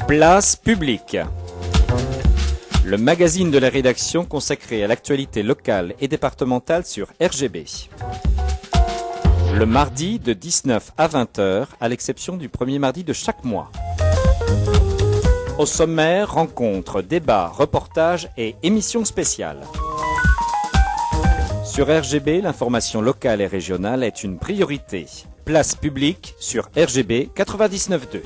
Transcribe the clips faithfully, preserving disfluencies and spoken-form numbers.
Place publique. Le magazine de la rédaction consacré à l'actualité locale et départementale sur R G B. Le mardi de dix-neuf à vingt heures, à l'exception du premier mardi de chaque mois. Au sommaire, rencontres, débats, reportages et émissions spéciales. Sur R G B, l'information locale et régionale est une priorité. Place publique sur R G B quatre-vingt-dix-neuf point deux.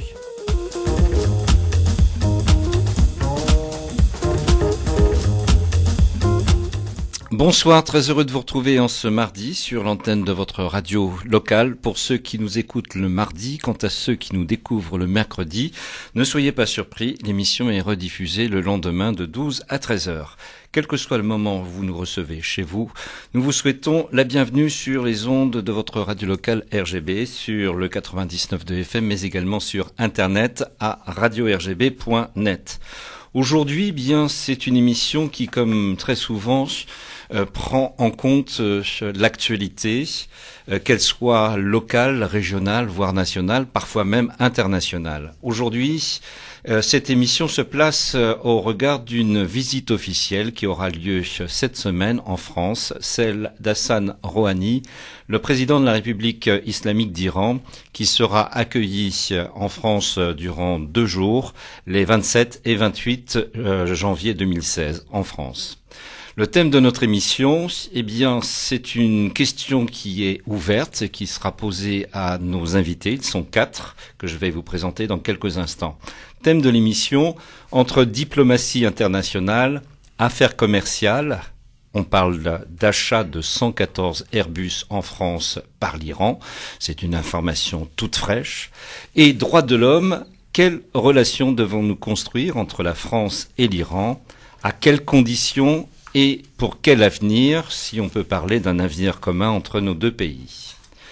Bonsoir, très heureux de vous retrouver en ce mardi sur l'antenne de votre radio locale. Pour ceux qui nous écoutent le mardi, quant à ceux qui nous découvrent le mercredi, ne soyez pas surpris, l'émission est rediffusée le lendemain de douze à treize heures. Quel que soit le moment où vous nous recevez chez vous, nous vous souhaitons la bienvenue sur les ondes de votre radio locale R G B, sur le quatre-vingt-dix-neuf point deux F M, mais également sur Internet à radio r g b point net. Aujourd'hui, bien, c'est une émission qui, comme très souvent, Euh, prend en compte euh, l'actualité, euh, qu'elle soit locale, régionale, voire nationale, parfois même internationale. Aujourd'hui, euh, cette émission se place euh, au regard d'une visite officielle qui aura lieu cette semaine en France, celle d'Hassan Rouhani, le président de la République islamique d'Iran, qui sera accueilli en France durant deux jours, les vingt-sept et vingt-huit euh, janvier deux mille seize, en France. Le thème de notre émission, eh bien, c'est une question qui est ouverte, qui sera posée à nos invités. Ils sont quatre, que je vais vous présenter dans quelques instants. Thème de l'émission, entre diplomatie internationale, affaires commerciales, on parle d'achat de cent quatorze Airbus en France par l'Iran, c'est une information toute fraîche, et droits de l'homme, quelles relations devons-nous construire entre la France et l'Iran, à quelles conditions et pour quel avenir, si on peut parler d'un avenir commun entre nos deux pays.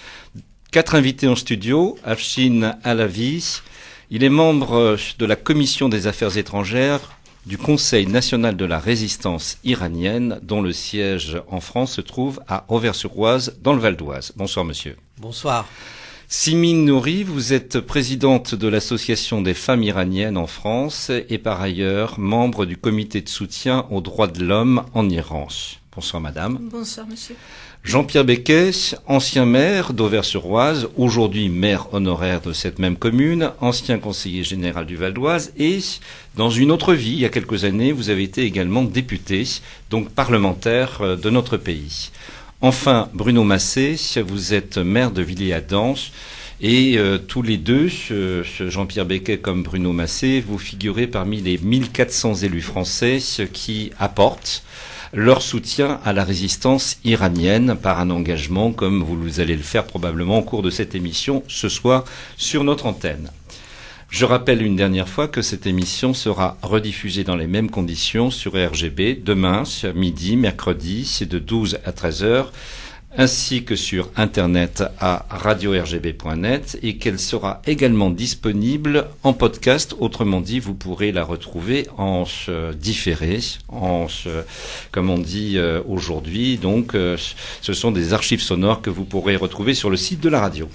Quatre invités en studio. Afshin Alavi, il est membre de la Commission des Affaires étrangères du Conseil national de la résistance iranienne, dont le siège en France se trouve à Auvers-sur-Oise, dans le Val d'Oise. Bonsoir, monsieur. Bonsoir. Simin Nouri, vous êtes présidente de l'Association des femmes iraniennes en France et par ailleurs membre du comité de soutien aux droits de l'homme en Iran. Bonsoir madame. Bonsoir monsieur. Jean-Pierre Becquet, ancien maire d'Auvers-sur-Oise, aujourd'hui maire honoraire de cette même commune, ancien conseiller général du Val d'Oise et dans une autre vie, il y a quelques années, vous avez été également député, donc parlementaire de notre pays. Enfin, Bruno Massé, vous êtes maire de Villiers-Adam et euh, tous les deux, euh, Jean-Pierre Becquet comme Bruno Massé, vous figurez parmi les mille quatre cents élus français qui apportent leur soutien à la résistance iranienne par un engagement comme vous allez le faire probablement au cours de cette émission ce soir sur notre antenne. Je rappelle une dernière fois que cette émission sera rediffusée dans les mêmes conditions sur R G B demain, midi, mercredi, de douze à treize heures, ainsi que sur Internet à radio r g b point net et qu'elle sera également disponible en podcast. Autrement dit, vous pourrez la retrouver en euh, différé, en, euh, comme on dit euh, aujourd'hui. Donc, euh, ce sont des archives sonores que vous pourrez retrouver sur le site de la radio.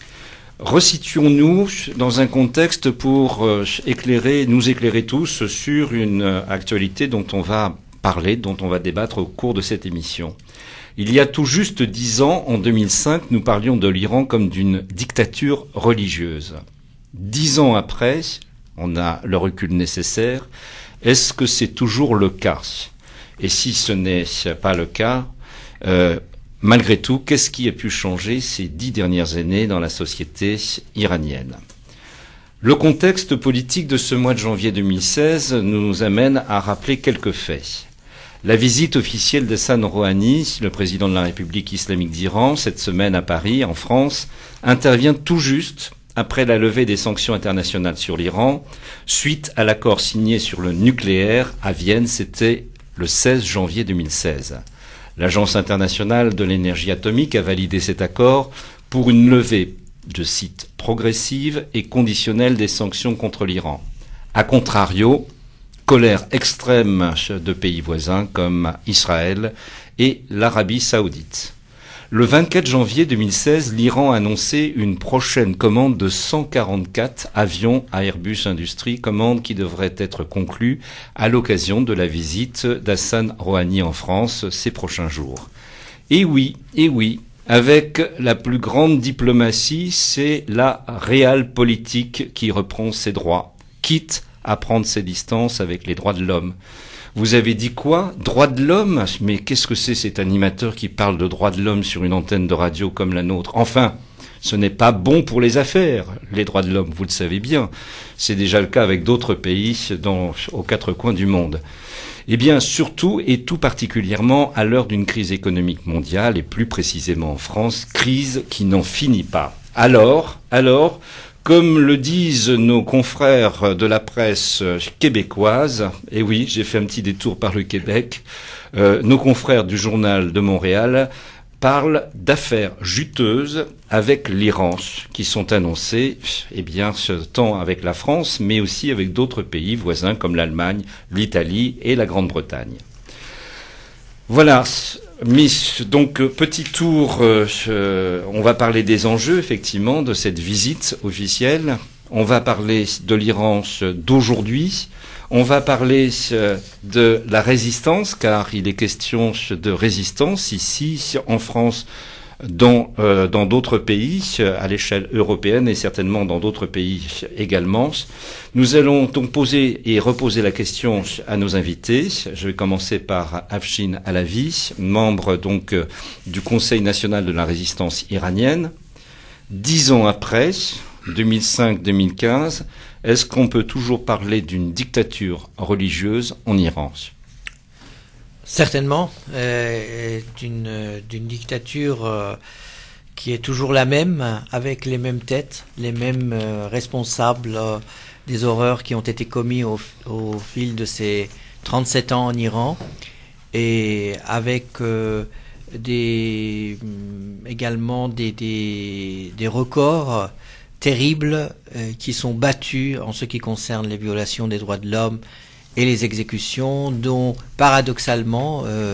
Resituons-nous dans un contexte pour euh, éclairer, nous éclairer tous sur une euh, actualité dont on va parler, dont on va débattre au cours de cette émission. Il y a tout juste dix ans, en deux mille cinq, nous parlions de l'Iran comme d'une dictature religieuse. Dix ans après, on a le recul nécessaire. Est-ce que c'est toujours le cas? Et si ce n'est pas le cas, euh, malgré tout, qu'est-ce qui a pu changer ces dix dernières années dans la société iranienne? Le contexte politique de ce mois de janvier deux mille seize nous amène à rappeler quelques faits. La visite officielle d'Hassan Rouhani, le président de la République islamique d'Iran, cette semaine à Paris, en France, intervient tout juste après la levée des sanctions internationales sur l'Iran, suite à l'accord signé sur le nucléaire à Vienne, c'était le seize janvier deux mille seize. L'Agence internationale de l'énergie atomique a validé cet accord pour une levée, je cite, progressive et conditionnelle des sanctions contre l'Iran. A contrario, colère extrême de pays voisins comme Israël et l'Arabie saoudite. Le vingt-quatre janvier deux mille seize, l'Iran a annoncé une prochaine commande de cent quarante-quatre avions à Airbus Industries, commande qui devrait être conclue à l'occasion de la visite d'Hassan Rouhani en France ces prochains jours. Et oui, et oui, avec la plus grande diplomatie, c'est la réelle politique qui reprend ses droits, quitte à prendre ses distances avec les droits de l'homme. Vous avez dit quoi? Droits de l'homme? Mais qu'est-ce que c'est cet animateur qui parle de droits de l'homme sur une antenne de radio comme la nôtre? Enfin, ce n'est pas bon pour les affaires, les droits de l'homme, vous le savez bien. C'est déjà le cas avec d'autres pays dans, aux quatre coins du monde. Eh bien, surtout et tout particulièrement à l'heure d'une crise économique mondiale, et plus précisément en France, crise qui n'en finit pas. Alors, alors, comme le disent nos confrères de la presse québécoise, et oui, j'ai fait un petit détour par le Québec, euh, nos confrères du Journal de Montréal parlent d'affaires juteuses avec l'Iran qui sont annoncées, eh bien, tant avec la France, mais aussi avec d'autres pays voisins comme l'Allemagne, l'Italie et la Grande-Bretagne. Voilà. Miss, donc petit tour, euh, on va parler des enjeux effectivement de cette visite officielle, on va parler de l'Iran d'aujourd'hui, on va parler de la résistance, car il est question de résistance ici en France, dans euh, dans d'autres pays, à l'échelle européenne et certainement dans d'autres pays également. Nous allons donc poser et reposer la question à nos invités. Je vais commencer par Afshin Alavi, membre donc du Conseil national de la résistance iranienne. Dix ans après, deux mille cinq deux mille quinze, est-ce qu'on peut toujours parler d'une dictature religieuse en Iran? Certainement, euh, d'une, d'une dictature euh, qui est toujours la même, avec les mêmes têtes, les mêmes euh, responsables euh, des horreurs qui ont été commises au, au fil de ces trente-sept ans en Iran, et avec euh, des, également des, des, des records terribles euh, qui sont battus en ce qui concerne les violations des droits de l'homme et les exécutions, dont paradoxalement euh,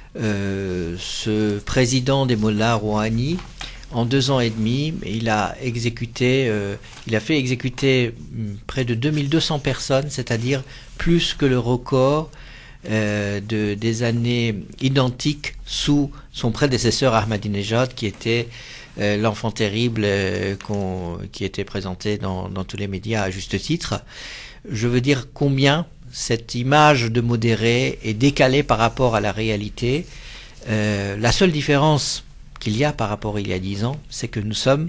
euh, ce président des Mollahs, Rouhani, en deux ans et demi, il a exécuté, euh, il a fait exécuter près de deux mille deux cents personnes, c'est-à-dire plus que le record euh, de des années identiques sous son prédécesseur Ahmadinejad, qui était euh, l'enfant terrible euh, qu'on, qui était présenté dans, dans tous les médias à juste titre. Je veux dire combien cette image de modéré est décalée par rapport à la réalité. Euh, la seule différence qu'il y a par rapport à il y a dix ans, c'est que nous sommes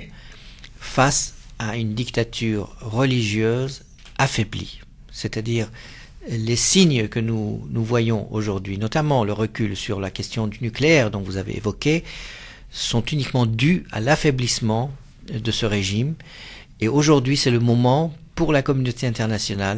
face à une dictature religieuse affaiblie. C'est-à-dire les signes que nous, nous voyons aujourd'hui, notamment le recul sur la question du nucléaire dont vous avez évoqué, sont uniquement dus à l'affaiblissement de ce régime. Et aujourd'hui, c'est le moment pour la communauté internationale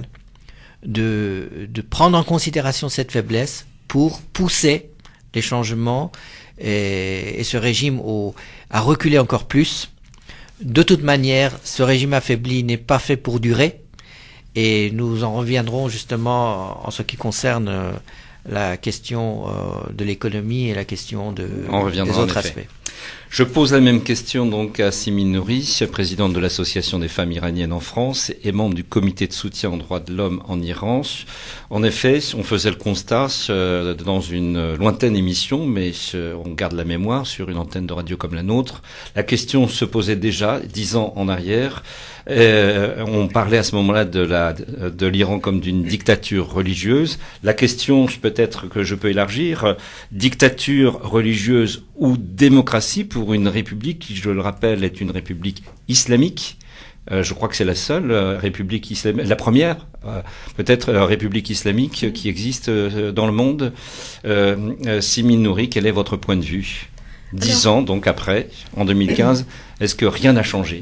De, de prendre en considération cette faiblesse pour pousser les changements et, et ce régime au, à reculer encore plus. De toute manière, ce régime affaibli n'est pas fait pour durer, et nous en reviendrons justement en ce qui concerne la question de l'économie et la question de, des autres aspects. Je pose la même question donc à Simin Nouri, présidente de l'Association des femmes iraniennes en France et membre du comité de soutien aux droits de l'homme en Iran. En effet, on faisait le constat euh, dans une lointaine émission, mais euh, on garde la mémoire sur une antenne de radio comme la nôtre. La question se posait déjà dix ans en arrière. Euh, on parlait à ce moment-là de, la, de l'Iran comme d'une dictature religieuse. La question, peut-être que je peux élargir, dictature religieuse ou démocratie pour une république qui, je le rappelle, est une république islamique. Euh, je crois que c'est la seule euh, république islamique, la première, euh, peut-être euh, république islamique qui existe euh, dans le monde. Euh, euh, Simin Nouri, quel est votre point de vue? Dix ans, donc après, en deux mille quinze, est-ce que rien n'a changé?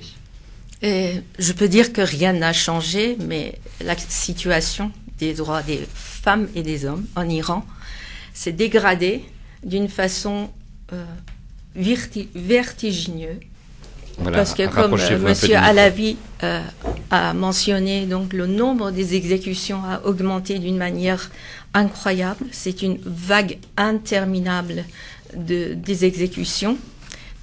Et je peux dire que rien n'a changé, mais la situation des droits des femmes et des hommes en Iran s'est dégradée d'une façon euh, verti- vertigineuse. Voilà, parce que comme euh, Monsieur Alavi euh, a mentionné, donc le nombre des exécutions a augmenté d'une manière incroyable. C'est une vague interminable de, des exécutions.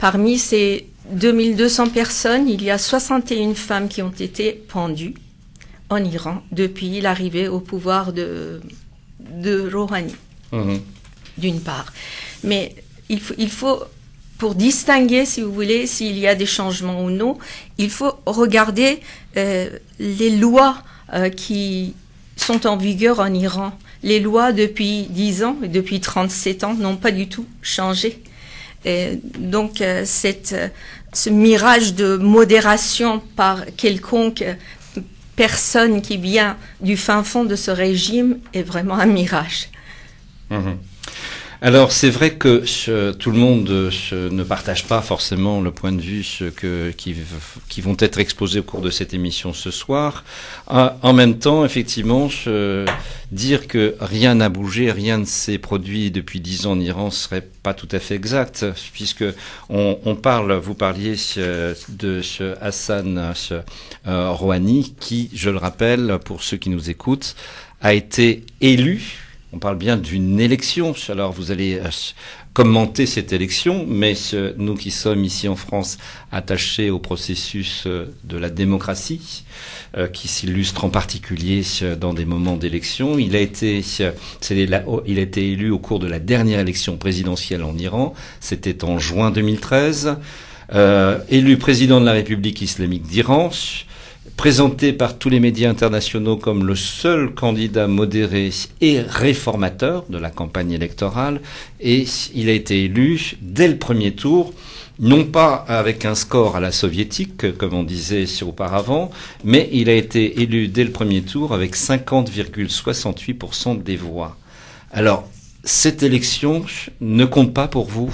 Parmi ces deux mille deux cents personnes, il y a soixante et une femmes qui ont été pendues en Iran depuis l'arrivée au pouvoir de, de Rouhani, mmh. d'une part. Mais il faut, il faut, pour distinguer, si vous voulez, s'il y a des changements ou non, il faut regarder euh, les lois euh, qui sont en vigueur en Iran. Les lois depuis dix ans et depuis trente-sept ans n'ont pas du tout changé. Et donc, euh, cette, euh, ce mirage de modération par quelconque personne qui vient du fin fond de ce régime est vraiment un mirage. Mmh. Alors, c'est vrai que je, tout le monde je, ne partage pas forcément le point de vue je, que, qui, qui vont être exposés au cours de cette émission ce soir. En, en même temps, effectivement, je, dire que rien n'a bougé, rien ne s'est produit depuis dix ans en Iran serait pas tout à fait exact, puisque on, on parle, vous parliez de Hassan Rouhani, qui, je le rappelle, pour ceux qui nous écoutent, a été élu. On parle bien d'une élection. Alors vous allez euh, commenter cette élection, mais euh, nous qui sommes ici en France attachés au processus euh, de la démocratie, euh, qui s'illustre en particulier euh, dans des moments d'élection, il a été, euh, c'est la, il a été élu au cours de la dernière élection présidentielle en Iran. C'était en juin deux mille treize. Euh, élu président de la République islamique d'Iran. Présenté par tous les médias internationaux comme le seul candidat modéré et réformateur de la campagne électorale, et il a été élu dès le premier tour, non pas avec un score à la soviétique, comme on disait auparavant, mais il a été élu dès le premier tour avec cinquante virgule soixante-huit pour cent des voix. Alors, cette élection ne compte pas pour vous?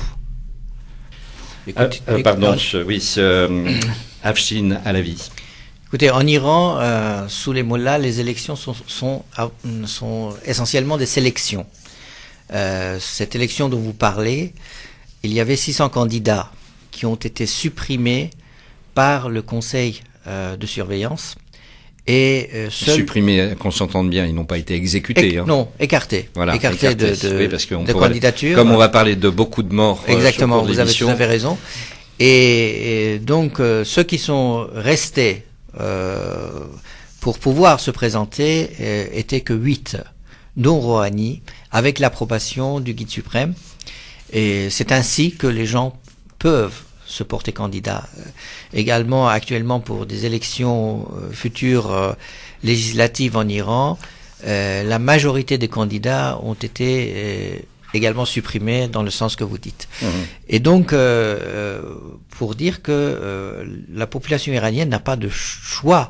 Écoute, euh, euh, pardon, je, oui, euh, Afshin Alavi. Écoutez, en Iran, euh, sous les mollahs, les élections sont, sont, sont essentiellement des sélections. Euh, cette élection dont vous parlez, il y avait six cents candidats qui ont été supprimés par le conseil euh, de surveillance. Et euh, seul... Supprimés, qu'on s'entende bien, ils n'ont pas été exécutés. É hein. Non, écartés. Voilà, écartés, écartés de, de, oui, parce qu'on de pourrait, candidature. Comme on va parler de beaucoup de morts. Exactement, euh, vous avez tout à fait raison. Et, et donc, euh, ceux qui sont restés Euh, pour pouvoir se présenter euh, était que huit, dont Rouhani, avec l'approbation du guide suprême. Et c'est ainsi que les gens peuvent se porter candidat. Euh, également, actuellement, pour des élections euh, futures euh, législatives en Iran, euh, la majorité des candidats ont été euh, également supprimés dans le sens que vous dites. Mmh. Et donc, euh, pour dire que euh, la population iranienne n'a pas de choix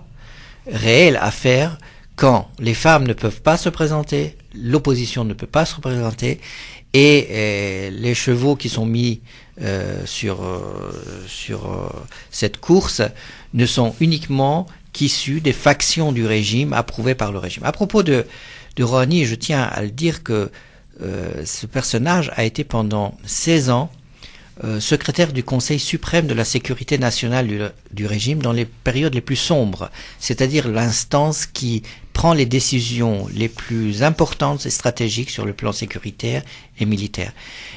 réel à faire quand les femmes ne peuvent pas se présenter, l'opposition ne peut pas se présenter, et euh, les chevaux qui sont mis euh, sur, euh, sur euh, cette course ne sont uniquement qu'issus des factions du régime approuvées par le régime. À propos de, de Rouhani, je tiens à le dire que Euh, ce personnage a été pendant seize ans euh, secrétaire du Conseil suprême de la sécurité nationale du, du régime dans les périodes les plus sombres, c'est-à-dire l'instance qui prend les décisions les plus importantes et stratégiques sur le plan sécuritaire et militaire.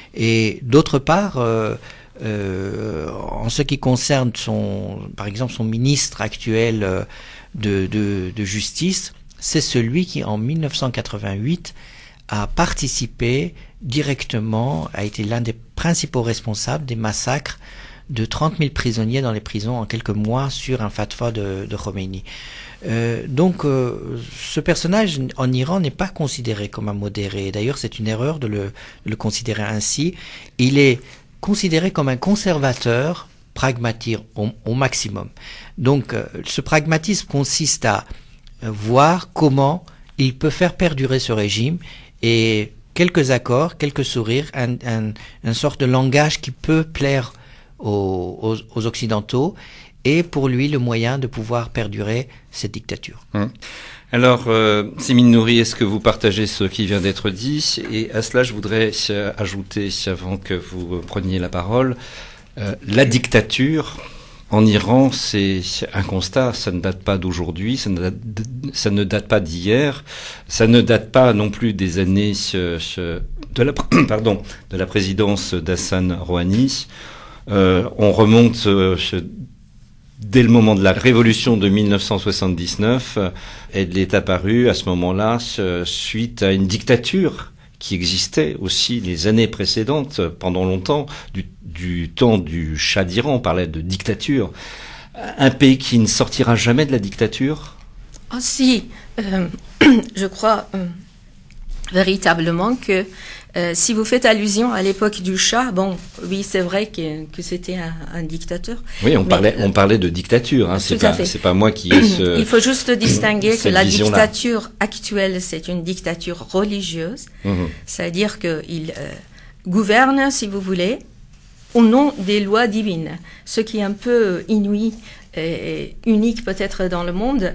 Et d'autre part, euh, euh, en ce qui concerne son, par exemple son ministre actuel euh, de, de, de justice, c'est celui qui en mille neuf cent quatre-vingt-huit a participé directement, a été l'un des principaux responsables des massacres de trente mille prisonniers dans les prisons en quelques mois sur un fatwa de, de Khomeini. Euh, donc, euh, ce personnage en Iran n'est pas considéré comme un modéré. D'ailleurs, c'est une erreur de le, de le considérer ainsi. Il est considéré comme un conservateur pragmatique au, au maximum. Donc, euh, ce pragmatisme consiste à euh, voir comment il peut faire perdurer ce régime. Et quelques accords, quelques sourires, un, un, une sorte de langage qui peut plaire aux, aux, aux Occidentaux, est pour lui le moyen de pouvoir perdurer cette dictature. Hum. Alors, euh, Simin Nouri, est-ce que vous partagez ce qui vient d'être dit? Et à cela, je voudrais ajouter, avant que vous preniez la parole, euh, la dictature en Iran, c'est un constat, ça ne date pas d'aujourd'hui, ça, ça ne date pas d'hier, ça ne date pas non plus des années de la, pardon, de la présidence d'Hassan Rouhani. Euh, on remonte euh, dès le moment de la révolution de mille neuf cent soixante-dix-neuf. Elle est apparue à ce moment-là suite à une dictature qui existait aussi les années précédentes, pendant longtemps, du, du temps du Shah d'Iran. On parlait de dictature. Un pays qui ne sortira jamais de la dictature ? Oh si, euh, je crois euh, véritablement que euh, si vous faites allusion à l'époque du Shah, bon, oui, c'est vrai que, que c'était un, un dictateur. Oui, on mais, parlait, euh, on parlait de dictature. Hein, c'est pas, c'est pas moi qui ai ce, il faut juste distinguer que la vision-là. dictature actuelle, c'est une dictature religieuse, mmh. c'est-à-dire qu'il euh, gouverne, si vous voulez, au nom des lois divines, ce qui est un peu inouï et unique peut-être dans le monde.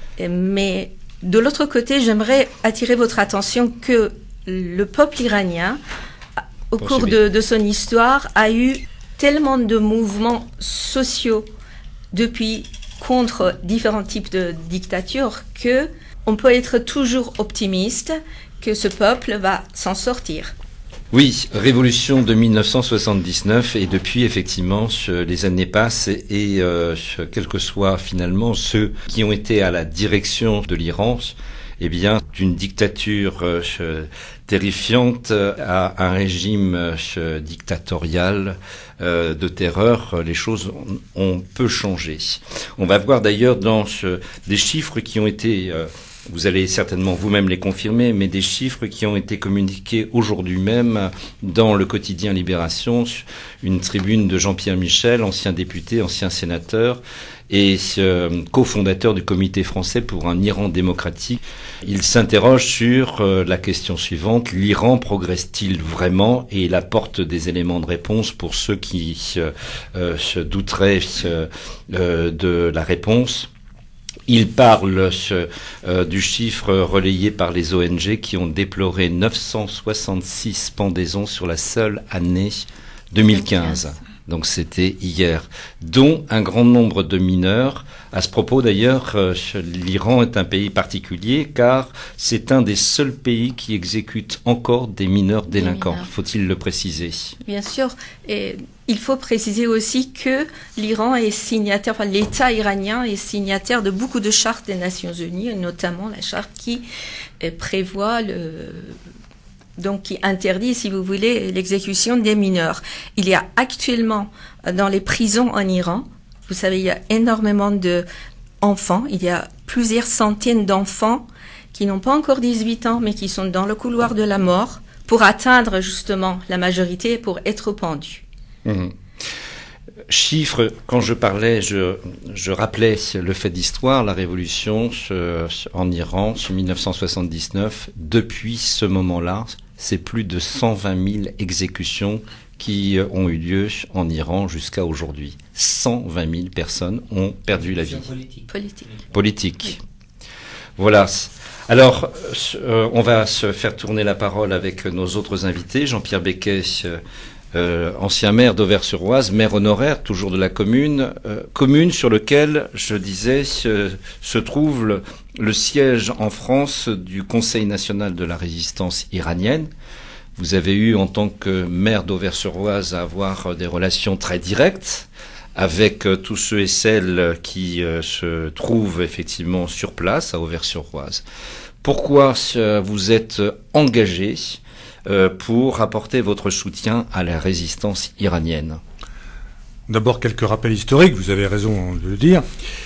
Mais de l'autre côté, j'aimerais attirer votre attention que le peuple iranien, au Pour cours de, de son histoire, a eu tellement de mouvements sociaux depuis contre différents types de dictatures que on peut être toujours optimiste que ce peuple va s'en sortir. Oui, révolution de mille neuf cent soixante-dix-neuf et depuis effectivement les années passent et, et euh, quels que soient finalement ceux qui ont été à la direction de l'Iran, eh bien d'une dictature euh, terrifiante à un régime euh, dictatorial euh, de terreur, les choses ont, ont peu changé. On va voir d'ailleurs dans euh, des chiffres qui ont été euh, vous allez certainement vous-même les confirmer, mais des chiffres qui ont été communiqués aujourd'hui même dans le quotidien Libération, une tribune de Jean-Pierre Michel, ancien député, ancien sénateur et euh, cofondateur du Comité français pour un Iran démocratique. Il s'interroge sur euh, la question suivante, l'Iran progresse-t-il vraiment? Et il apporte des éléments de réponse pour ceux qui euh, euh, se douteraient euh, de la réponse. Il parle euh, du chiffre relayé par les O N G qui ont déploré neuf cent soixante-six pendaisons sur la seule année deux mille quinze. Donc c'était hier, dont un grand nombre de mineurs. À ce propos d'ailleurs, euh, l'Iran est un pays particulier car c'est un des seuls pays qui exécute encore des mineurs délinquants. Mineurs. Faut-il le préciser? Bien sûr. Et il faut préciser aussi que l'Iran est signataire, enfin l'État iranien est signataire de beaucoup de chartes des Nations Unies, notamment la charte qui euh, prévoit le... donc qui interdit, si vous voulez, l'exécution des mineurs. Il y a actuellement dans les prisons en Iran, vous savez, il y a énormément d'enfants, il y a plusieurs centaines d'enfants qui n'ont pas encore dix-huit ans, mais qui sont dans le couloir de la mort pour atteindre justement la majorité et pour être pendus. Mmh. Chiffres, quand je parlais, je, je rappelais le fait d'histoire, la révolution euh, en Iran, en mille neuf cent soixante-dix-neuf. Depuis ce moment-là, c'est plus de cent vingt mille exécutions qui ont eu lieu en Iran jusqu'à aujourd'hui. cent vingt mille personnes ont perdu la vie. Politique. Politique. Politique. Oui. Voilà. Alors, euh, on va se faire tourner la parole avec nos autres invités. Jean-Pierre Becquet, euh, Euh, ancien maire d'Auvers-sur-Oise, maire honoraire toujours de la commune, euh, commune sur lequel, je disais, se, se trouve le, le siège en France du Conseil national de la résistance iranienne. Vous avez eu, en tant que maire d'Auvers-sur-Oise, à avoir des relations très directes avec euh, tous ceux et celles qui euh, se trouvent effectivement sur place à Auvers-sur-Oise. Pourquoi euh, vous êtes engagé Euh, pour apporter votre soutien à la résistance iranienne? D'abord, quelques rappels historiques, vous avez raison de le dire.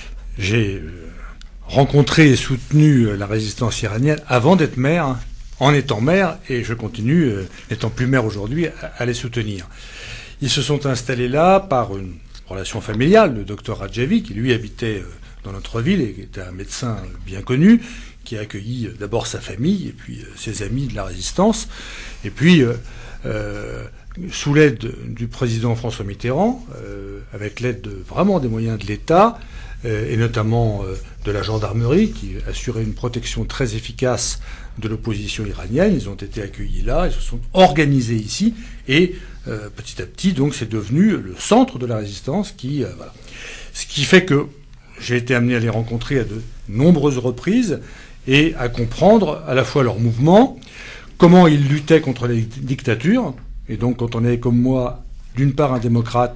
J'ai rencontré et soutenu la résistance iranienne avant d'être maire, en étant maire, et je continue, n'étant plus maire aujourd'hui, à les soutenir. Ils se sont installés là par une relation familiale. Le docteur Radjavi, qui lui habitait dans notre ville et qui était un médecin bien connu, qui a accueilli d'abord sa famille et puis ses amis de la résistance. Et puis, euh, euh, sous l'aide du président François Mitterrand, euh, avec l'aide de, vraiment des moyens de l'État, euh, et notamment euh, de la gendarmerie, qui assurait une protection très efficace de l'opposition iranienne, ils ont été accueillis là, ils se sont organisés ici, et euh, petit à petit, donc, c'est devenu le centre de la résistance qui, euh, voilà. Ce qui fait que j'ai été amené à les rencontrer à de nombreuses reprises, et à comprendre à la fois leur mouvement, comment ils luttaient contre les dictatures, et donc quand on est comme moi, d'une part un démocrate,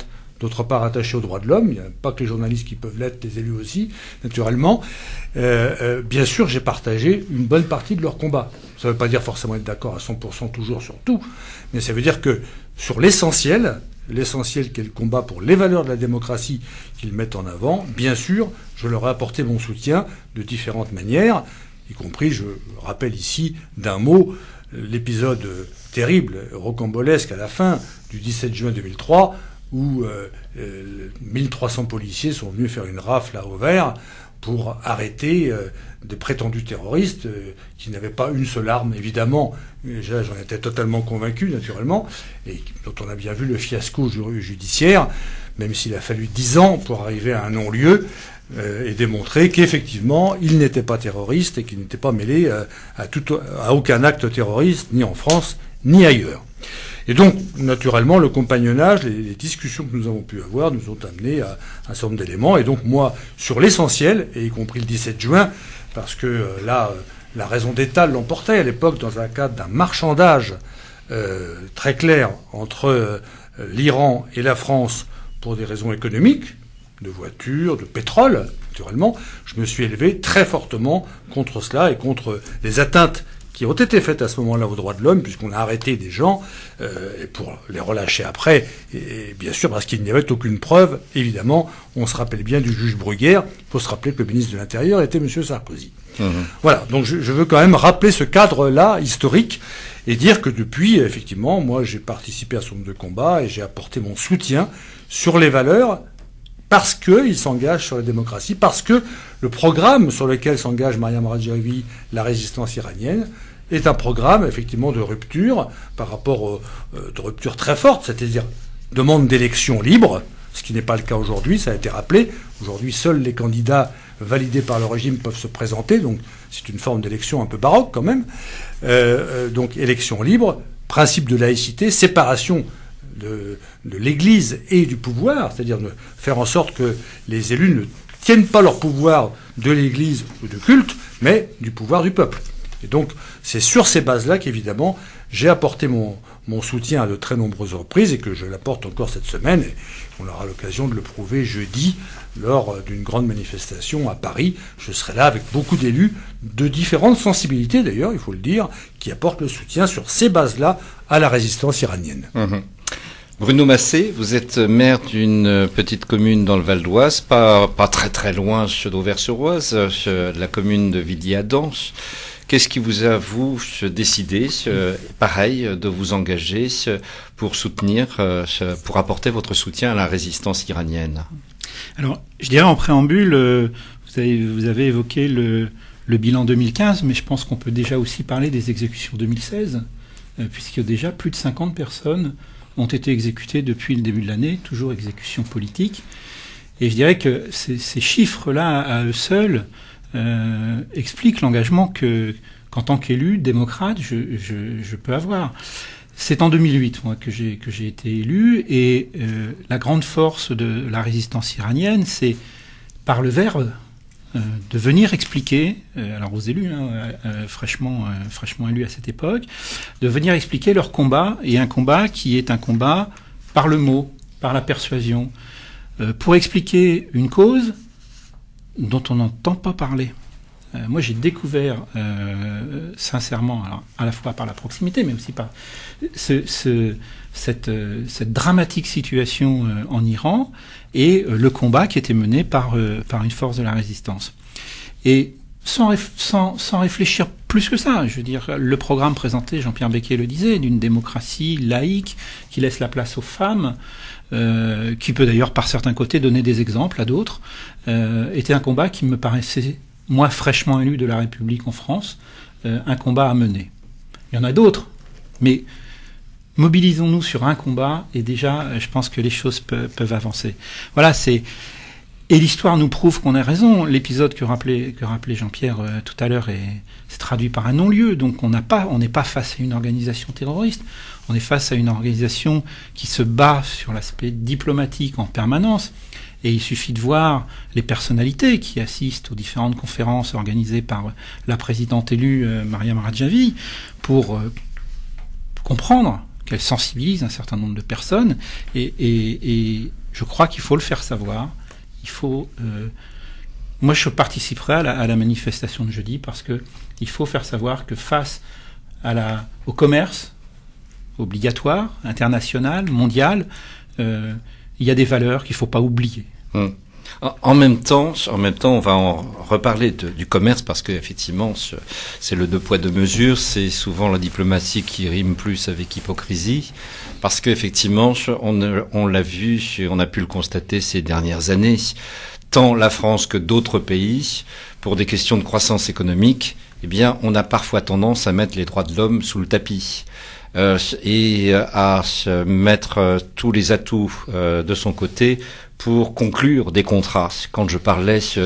d'autre part attaché aux droits de l'homme. Il n'y a pas que les journalistes qui peuvent l'être, les élus aussi, naturellement. Euh, euh, bien sûr, j'ai partagé une bonne partie de leur combat. Ça ne veut pas dire forcément être d'accord à cent pour cent toujours sur tout, mais ça veut dire que sur l'essentiel, l'essentiel qui est le combat pour les valeurs de la démocratie qu'ils mettent en avant, bien sûr, je leur ai apporté mon soutien de différentes manières, y compris, je rappelle ici d'un mot, l'épisode terrible, rocambolesque à la fin du dix-sept juin deux mille trois, où euh, euh, mille trois cents policiers sont venus faire une rafle à Auvers pour arrêter euh, des prétendus terroristes euh, qui n'avaient pas une seule arme, évidemment. Déjà, j'en étais totalement convaincu, naturellement, et dont on a bien vu le fiasco judiciaire, même s'il a fallu dix ans pour arriver à un non-lieu, euh, et démontrer qu'effectivement, il n'était pas terroriste et qu'il n'était pas mêlé euh, à, tout, à aucun acte terroriste, ni en France, ni ailleurs. Et donc, naturellement, le compagnonnage, les, les discussions que nous avons pu avoir nous ont amené à un certain nombre d'éléments. Et donc, moi, sur l'essentiel, et y compris le dix-sept juin, parce que euh, là, euh, la raison d'État l'emportait à l'époque dans un cadre d'un marchandage euh, très clair entre euh, l'Iran et la France pour des raisons économiques, de voitures, de pétrole, naturellement, je me suis élevé très fortement contre cela et contre les atteintes qui ont été faites à ce moment-là aux droits de l'homme, puisqu'on a arrêté des gens euh, et pour les relâcher après, et, et bien sûr parce qu'il n'y avait aucune preuve, évidemment, on se rappelle bien du juge Bruguière, il faut se rappeler que le ministre de l'Intérieur était M. Sarkozy. Mmh. Voilà, donc je, je veux quand même rappeler ce cadre-là historique et dire que depuis, effectivement, moi j'ai participé à ce nombre de combats et j'ai apporté mon soutien sur les valeurs, parce qu'il s'engage sur la démocratie, parce que le programme sur lequel s'engage Mariam Rajavi, la résistance iranienne, est un programme effectivement de rupture par rapport au, euh, de rupture très forte, c'est-à-dire demande d'élections libres, ce qui n'est pas le cas aujourd'hui, ça a été rappelé. Aujourd'hui, seuls les candidats validés par le régime peuvent se présenter, donc c'est une forme d'élection un peu baroque quand même. Euh, euh, donc élections libres, principe de laïcité, séparation de, de l'Église et du pouvoir, c'est-à-dire de faire en sorte que les élus ne tiennent pas leur pouvoir de l'Église ou de culte, mais du pouvoir du peuple. Et donc, c'est sur ces bases-là qu'évidemment, j'ai apporté mon, mon soutien à de très nombreuses reprises et que je l'apporte encore cette semaine. Et on aura l'occasion de le prouver jeudi lors d'une grande manifestation à Paris. Je serai là avec beaucoup d'élus de différentes sensibilités, d'ailleurs, il faut le dire, qui apportent le soutien sur ces bases-là à la résistance iranienne. Mmh. Bruno Massé, vous êtes maire d'une petite commune dans le Val d'Oise, pas, pas très très loin d'Auvers-sur-Oise, la commune de Villiers-Adam. Qu'est-ce qui vous a, vous, décidé, pareil, de vous engager pour soutenir, pour apporter votre soutien à la résistance iranienne? Alors, je dirais en préambule, vous avez, vous avez évoqué le, le bilan deux mille quinze, mais je pense qu'on peut déjà aussi parler des exécutions deux mille seize, puisque déjà plus de cinquante personnes ont été exécutées depuis le début de l'année, toujours exécution politique. Et je dirais que ces, ces chiffres-là, à eux seuls, euh, expliquent l'engagement que, qu'en tant qu'élu démocrate, je, je, je peux avoir. C'est en deux mille huit, moi, que j'ai, que j'ai été élu, et euh, la grande force de la résistance iranienne, c'est par le verbe, euh, de venir expliquer, euh, alors aux élus, hein, euh, fraîchement, euh, fraîchement élus à cette époque, de venir expliquer leur combat, et un combat qui est un combat par le mot, par la persuasion, euh, pour expliquer une cause dont on n'entend pas parler. Euh, moi, j'ai découvert, euh, sincèrement, alors, à la fois par la proximité, mais aussi par ce, ce, cette, euh, cette dramatique situation euh, en Iran et euh, le combat qui était mené par, euh, par une force de la résistance. Et sans, réf- sans, sans réfléchir plus que ça, je veux dire, le programme présenté, Jean-Pierre Becquet le disait, d'une démocratie laïque qui laisse la place aux femmes, euh, qui peut d'ailleurs par certains côtés donner des exemples à d'autres, euh, était un combat qui me paraissait, moi fraîchement élu de la République en France, euh, un combat à mener. Il y en a d'autres, mais mobilisons-nous sur un combat et déjà, je pense que les choses pe- peuvent avancer. Voilà, c'est... Et l'histoire nous prouve qu'on a raison. L'épisode que rappelait, que rappelait Jean-Pierre euh, tout à l'heure est, c'est traduit par un non-lieu. Donc on n'a pas, on n'est pas face à une organisation terroriste. On est face à une organisation qui se bat sur l'aspect diplomatique en permanence. Et il suffit de voir les personnalités qui assistent aux différentes conférences organisées par la présidente élue euh, Mariam Rajavi pour euh, comprendre qu'elle sensibilise un certain nombre de personnes et, et, et Je crois qu'il faut le faire savoir. Il faut. Euh, moi, je participerai à la, à la manifestation de jeudi parce que il faut faire savoir que face à la, au commerce obligatoire, international, mondial, euh, il y a des valeurs qu'il ne faut pas oublier. Hum. En même temps, en même temps, on va en reparler de, du commerce parce que effectivement, c'est le deux poids deux mesures. C'est souvent la diplomatie qui rime plus avec hypocrisie, parce que effectivement, on, on l'a vu, on a pu le constater ces dernières années. Tant la France que d'autres pays, pour des questions de croissance économique, eh bien, on a parfois tendance à mettre les droits de l'homme sous le tapis. Euh, et à mettre euh, tous les atouts euh, de son côté pour conclure des contrats. Quand je parlais euh,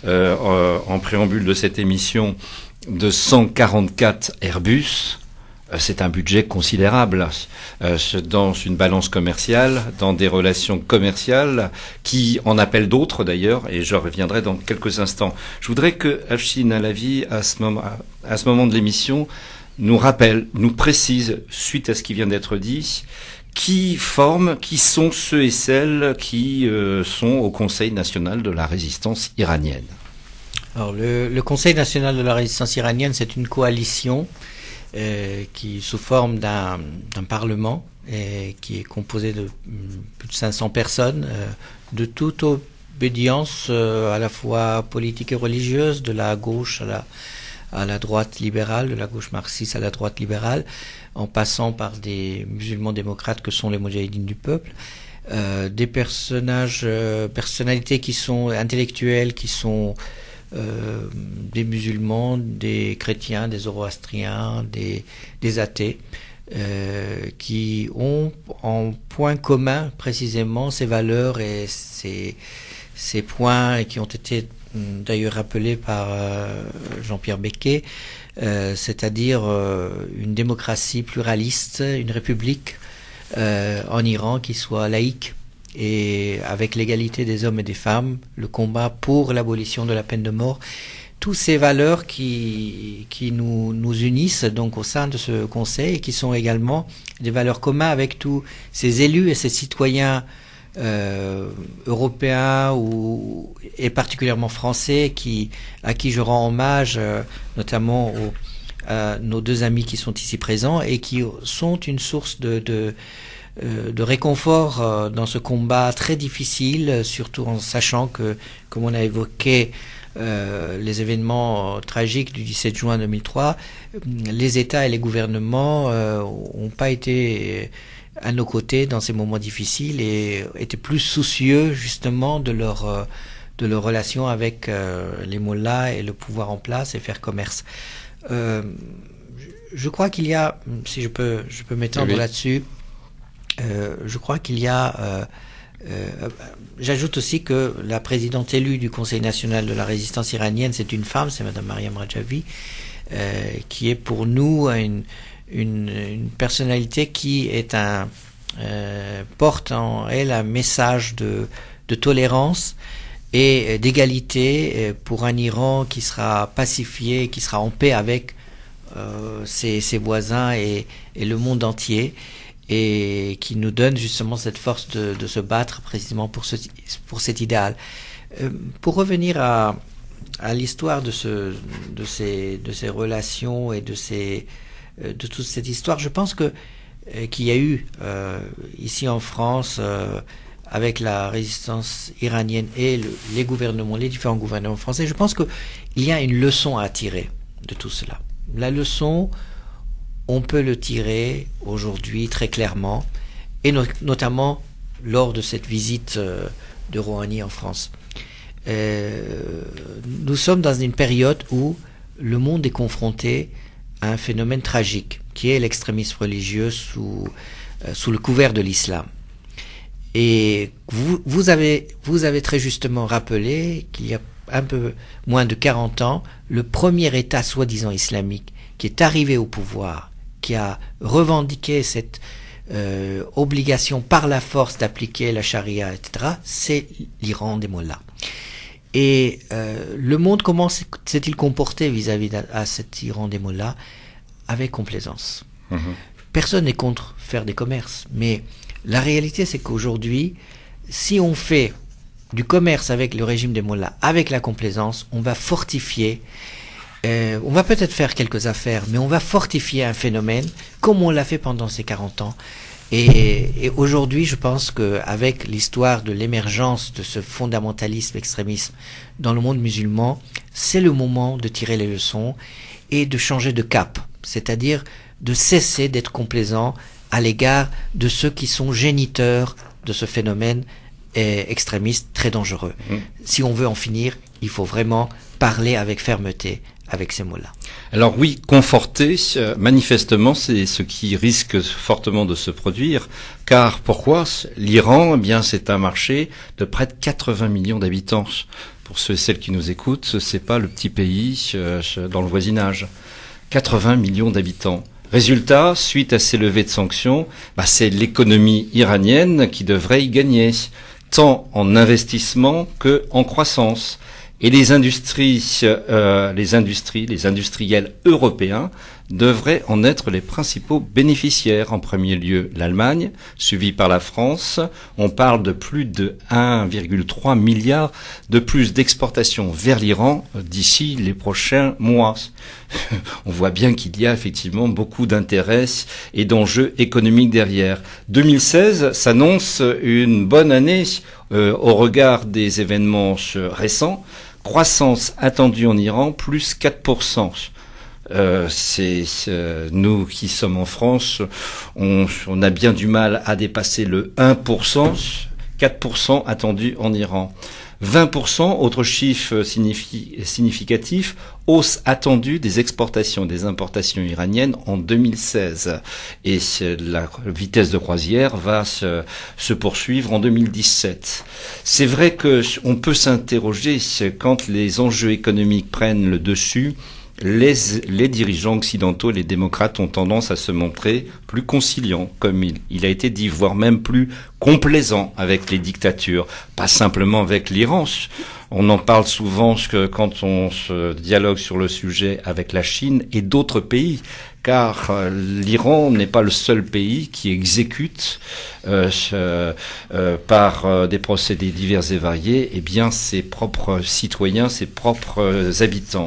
euh, en préambule de cette émission de cent quarante-quatre Airbus, euh, c'est un budget considérable euh, dans une balance commerciale, dans des relations commerciales qui en appellent d'autres d'ailleurs, et je reviendrai dans quelques instants. Je voudrais que Afshin Alavi, à ce moment, à ce moment de l'émission, nous rappelle, nous précise, suite à ce qui vient d'être dit, qui forment, qui sont ceux et celles qui euh, sont au Conseil national de la résistance iranienne. Alors, le, le Conseil national de la résistance iranienne, c'est une coalition euh, qui, sous forme d'un d'un parlement, et qui est composé de plus de cinq cents personnes, euh, de toute obédience, euh, à la fois politique et religieuse, de la gauche à la à la droite libérale, de la gauche marxiste à la droite libérale, en passant par des musulmans démocrates que sont les Moudjahidines du peuple, euh, des personnages, euh, personnalités qui sont intellectuelles, qui sont euh, des musulmans, des chrétiens, des zoroastriens, des, des athées, euh, qui ont en point commun précisément ces valeurs et ces, ces points et qui ont été d'ailleurs rappelé par euh, Jean-Pierre Becquet, euh, c'est-à-dire euh, une démocratie pluraliste, une république euh, en Iran qui soit laïque et avec l'égalité des hommes et des femmes, le combat pour l'abolition de la peine de mort, toutes ces valeurs qui, qui nous, nous unissent donc au sein de ce conseil et qui sont également des valeurs communes avec tous ces élus et ces citoyens Euh, européens ou, et particulièrement français qui, à qui je rends hommage, euh, notamment aux, à nos deux amis qui sont ici présents et qui sont une source de, de, euh, de réconfort euh, dans ce combat très difficile, surtout en sachant que, comme on a évoqué euh, les événements euh, tragiques du dix-sept juin deux mille trois, les États et les gouvernements n'ont euh, pas été à nos côtés dans ces moments difficiles et étaient plus soucieux justement de leur de leur relation avec euh, les mollahs et le pouvoir en place et faire commerce. Euh, je crois qu'il y a, si je peux je peux m'étendre oui. là-dessus, euh, je crois qu'il y a euh, euh, j'ajoute aussi que la présidente élue du Conseil national de la résistance iranienne, c'est une femme, c'est Madame Mariam Rajavi, euh, qui est pour nous une Une, une personnalité qui est un euh, porte en elle un message de, de tolérance et d'égalité pour un Iran qui sera pacifié, qui sera en paix avec euh, ses, ses voisins et, et le monde entier, et qui nous donne justement cette force de, de se battre précisément pour, ce, pour cet idéal. Euh, pour revenir à, à l'histoire de, ce, de, ces, de ces relations et de ces de toute cette histoire, je pense que euh, qu'il y a eu euh, ici en France euh, avec la résistance iranienne et le, les gouvernements, les différents gouvernements français, je pense que il y a une leçon à tirer de tout cela. La leçon, on peut le tirer aujourd'hui très clairement, et no- notamment lors de cette visite euh, de Rouhani en France. Euh, nous sommes dans une période où le monde est confronté un phénomène tragique, qui est l'extrémisme religieux sous, euh, sous le couvert de l'islam. Et vous, vous, avez, vous avez très justement rappelé qu'il y a un peu moins de quarante ans, le premier État soi-disant islamique qui est arrivé au pouvoir, qui a revendiqué cette euh, obligation par la force d'appliquer la charia, et cetera, c'est l'Iran des mollahs. Et euh, le monde, comment s'est-il comporté vis-à-vis de à cet Iran des mollahs? Avec complaisance. Mmh. Personne n'est contre faire des commerces, mais la réalité, c'est qu'aujourd'hui, si on fait du commerce avec le régime des mollahs, avec la complaisance, on va fortifier, euh, on va peut-être faire quelques affaires, mais on va fortifier un phénomène comme on l'a fait pendant ces quarante ans. Et, et aujourd'hui, je pense qu'avec l'histoire de l'émergence de ce fondamentalisme, extrémisme dans le monde musulman, c'est le moment de tirer les leçons et de changer de cap, c'est-à-dire de cesser d'être complaisant à l'égard de ceux qui sont géniteurs de ce phénomène eh, extrémiste très dangereux. Mmh. Si on veut en finir, il faut vraiment parler avec fermeté avec ces mots-là. Alors oui, conforter, euh, manifestement, c'est ce qui risque fortement de se produire, car pourquoi ? L'Iran, eh bien, c'est un marché de près de quatre-vingts millions d'habitants. Pour ceux et celles qui nous écoutent, c'est pas le petit pays euh, dans le voisinage. quatre-vingts millions d'habitants. Résultat, suite à ces levées de sanctions, bah, c'est l'économie iranienne qui devrait y gagner, tant en investissement que en croissance. Et les industries, euh, les industries, les industriels européens devraient en être les principaux bénéficiaires. En premier lieu, l'Allemagne, suivie par la France. On parle de plus de un virgule trois milliard de plus d'exportations vers l'Iran d'ici les prochains mois. On voit bien qu'il y a effectivement beaucoup d'intérêts et d'enjeux économiques derrière. deux mille seize s'annonce une bonne année euh, au regard des événements récents. Croissance attendue en Iran, plus quatre pour cent. Euh, c'est euh, nous qui sommes en France, on, on a bien du mal à dépasser le un pour cent, quatre pour cent attendu en Iran. vingt pour cent, autre chiffre signifi, significatif, hausse attendue des exportations, des importations iraniennes en deux mille seize. Et la vitesse de croisière va se, se poursuivre en deux mille dix-sept. C'est vrai que on peut s'interroger quand les enjeux économiques prennent le dessus. Les, les dirigeants occidentaux, les démocrates ont tendance à se montrer plus conciliants, comme il, il a été dit, voire même plus complaisants avec les dictatures, pas simplement avec l'Iran. On en parle souvent que quand on se dialogue sur le sujet avec la Chine et d'autres pays, car euh, l'Iran n'est pas le seul pays qui exécute euh, euh, euh, par euh, des procédés divers et variés, eh bien ses propres citoyens, ses propres euh, habitants.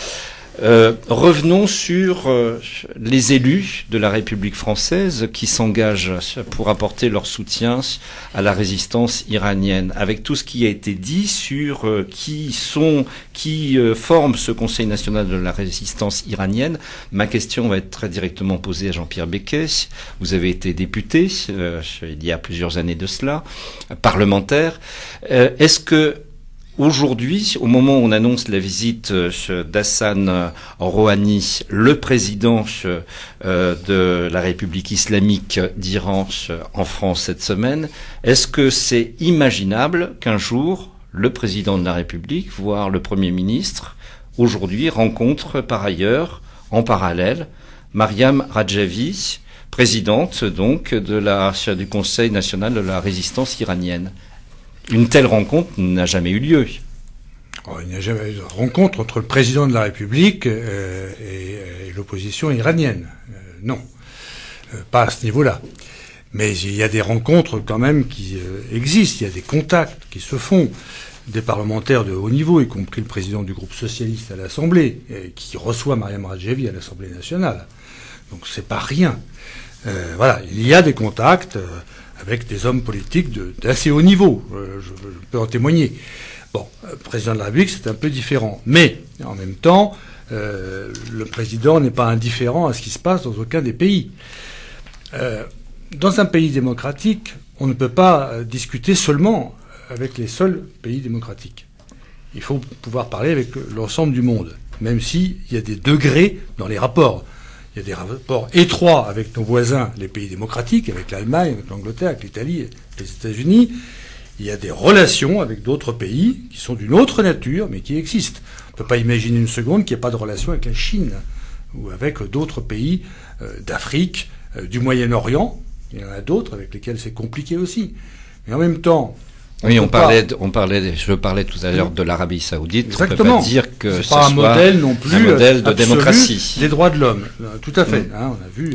Euh, revenons sur euh, les élus de la République française qui s'engagent pour apporter leur soutien à la résistance iranienne. Avec tout ce qui a été dit sur euh, qui sont, qui euh, forment ce Conseil national de la résistance iranienne, ma question va être très directement posée à Jean-Pierre Becquet. Vous avez été député euh, il y a plusieurs années de cela, parlementaire. Euh, est-ce que aujourd'hui, au moment où on annonce la visite d'Hassan Rouhani, le président de la République islamique d'Iran en France cette semaine, est-ce que c'est imaginable qu'un jour, le président de la République, voire le Premier ministre, aujourd'hui rencontre par ailleurs, en parallèle, Mariam Rajavi, présidente donc de la, du Conseil national de la résistance iranienne? Une telle rencontre n'a jamais eu lieu. Oh, il n'y a jamais eu de rencontre entre le président de la République euh, et, et l'opposition iranienne. Euh, non, euh, pas à ce niveau-là. Mais il y a des rencontres quand même qui euh, existent, il y a des contacts qui se font. Des parlementaires de haut niveau, y compris le président du groupe socialiste à l'Assemblée, euh, qui reçoit Mariam Rajavi à l'Assemblée nationale. Donc c'est pas rien. Euh, voilà, il y a des contacts... Euh, avec des hommes politiques de, d'assez haut niveau, euh, je, je peux en témoigner. Bon, euh, président de la République, c'est un peu différent. Mais, en même temps, euh, le président n'est pas indifférent à ce qui se passe dans aucun des pays. Euh, dans un pays démocratique, on ne peut pas euh, discuter seulement avec les seuls pays démocratiques. Il faut pouvoir parler avec l'ensemble du monde, même s'il y a des degrés dans les rapports. Il y a des rapports étroits avec nos voisins, les pays démocratiques, avec l'Allemagne, avec l'Angleterre, avec l'Italie, avec les États-Unis. Il y a des relations avec d'autres pays qui sont d'une autre nature, mais qui existent. On ne peut pas imaginer une seconde qu'il n'y ait pas de relation avec la Chine ou avec d'autres pays euh, d'Afrique, euh, du Moyen-Orient. Il y en a d'autres avec lesquels c'est compliqué aussi. Mais en même temps... On oui, on parlait, de, on parlait, je parlais tout à l'heure de l'Arabie Saoudite. Exactement. On peut pas dire que c'est ce pas un soit modèle non plus un modèle de absolu démocratie des droits de l'homme. Tout à fait. Mm. Hein, on a vu euh,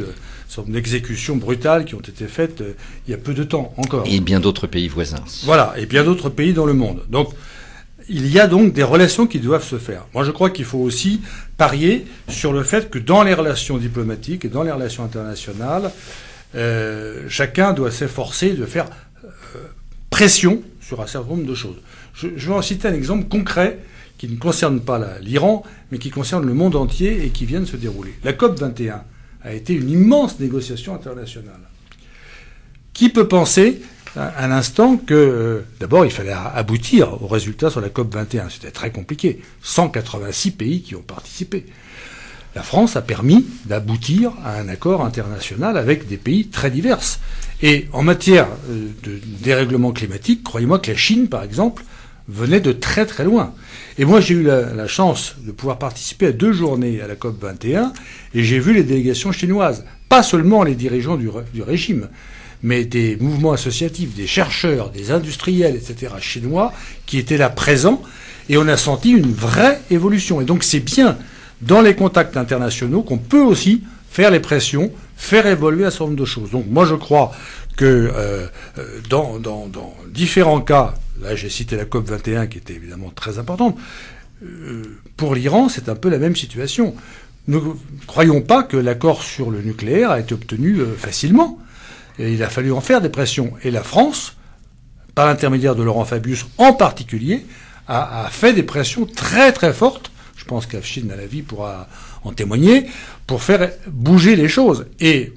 certain nombre d'exécutions brutales qui ont été faites euh, il y a peu de temps encore. Et bien d'autres pays voisins. Voilà, et bien d'autres pays dans le monde. Donc, il y a donc des relations qui doivent se faire. Moi, je crois qu'il faut aussi parier sur le fait que dans les relations diplomatiques et dans les relations internationales, euh, chacun doit s'efforcer de faire euh, pression sur un certain nombre de choses. Je, je vais en citer un exemple concret qui ne concerne pas la, l'Iran, mais qui concerne le monde entier et qui vient de se dérouler. La COP vingt et un a été une immense négociation internationale. Qui peut penser un instant que, euh, d'abord, il fallait aboutir aux résultats sur la COP vingt et un. C'était très compliqué. cent quatre-vingt-six pays qui ont participé. La France a permis d'aboutir à un accord international avec des pays très divers. Et en matière euh, de dérèglement climatique, croyez-moi que la Chine, par exemple, venait de très très loin. Et moi, j'ai eu la, la chance de pouvoir participer à deux journées à la COP vingt et un, et j'ai vu les délégations chinoises. Pas seulement les dirigeants du, du régime, mais des mouvements associatifs, des chercheurs, des industriels, et cetera chinois qui étaient là présents, et on a senti une vraie évolution. Et donc c'est bien dans les contacts internationaux qu'on peut aussi faire les pressions, faire évoluer un certain nombre de choses. Donc moi je crois que euh, dans, dans, dans différents cas, là j'ai cité la COP vingt et un qui était évidemment très importante, euh, pour l'Iran c'est un peu la même situation. Ne croyons pas que l'accord sur le nucléaire a été obtenu euh, facilement. Et il a fallu en faire des pressions. Et la France, par l'intermédiaire de Laurent Fabius en particulier, a, a fait des pressions très très fortes, je pense qu'Afshin Alavi pourra en témoigner, pour faire bouger les choses. Et,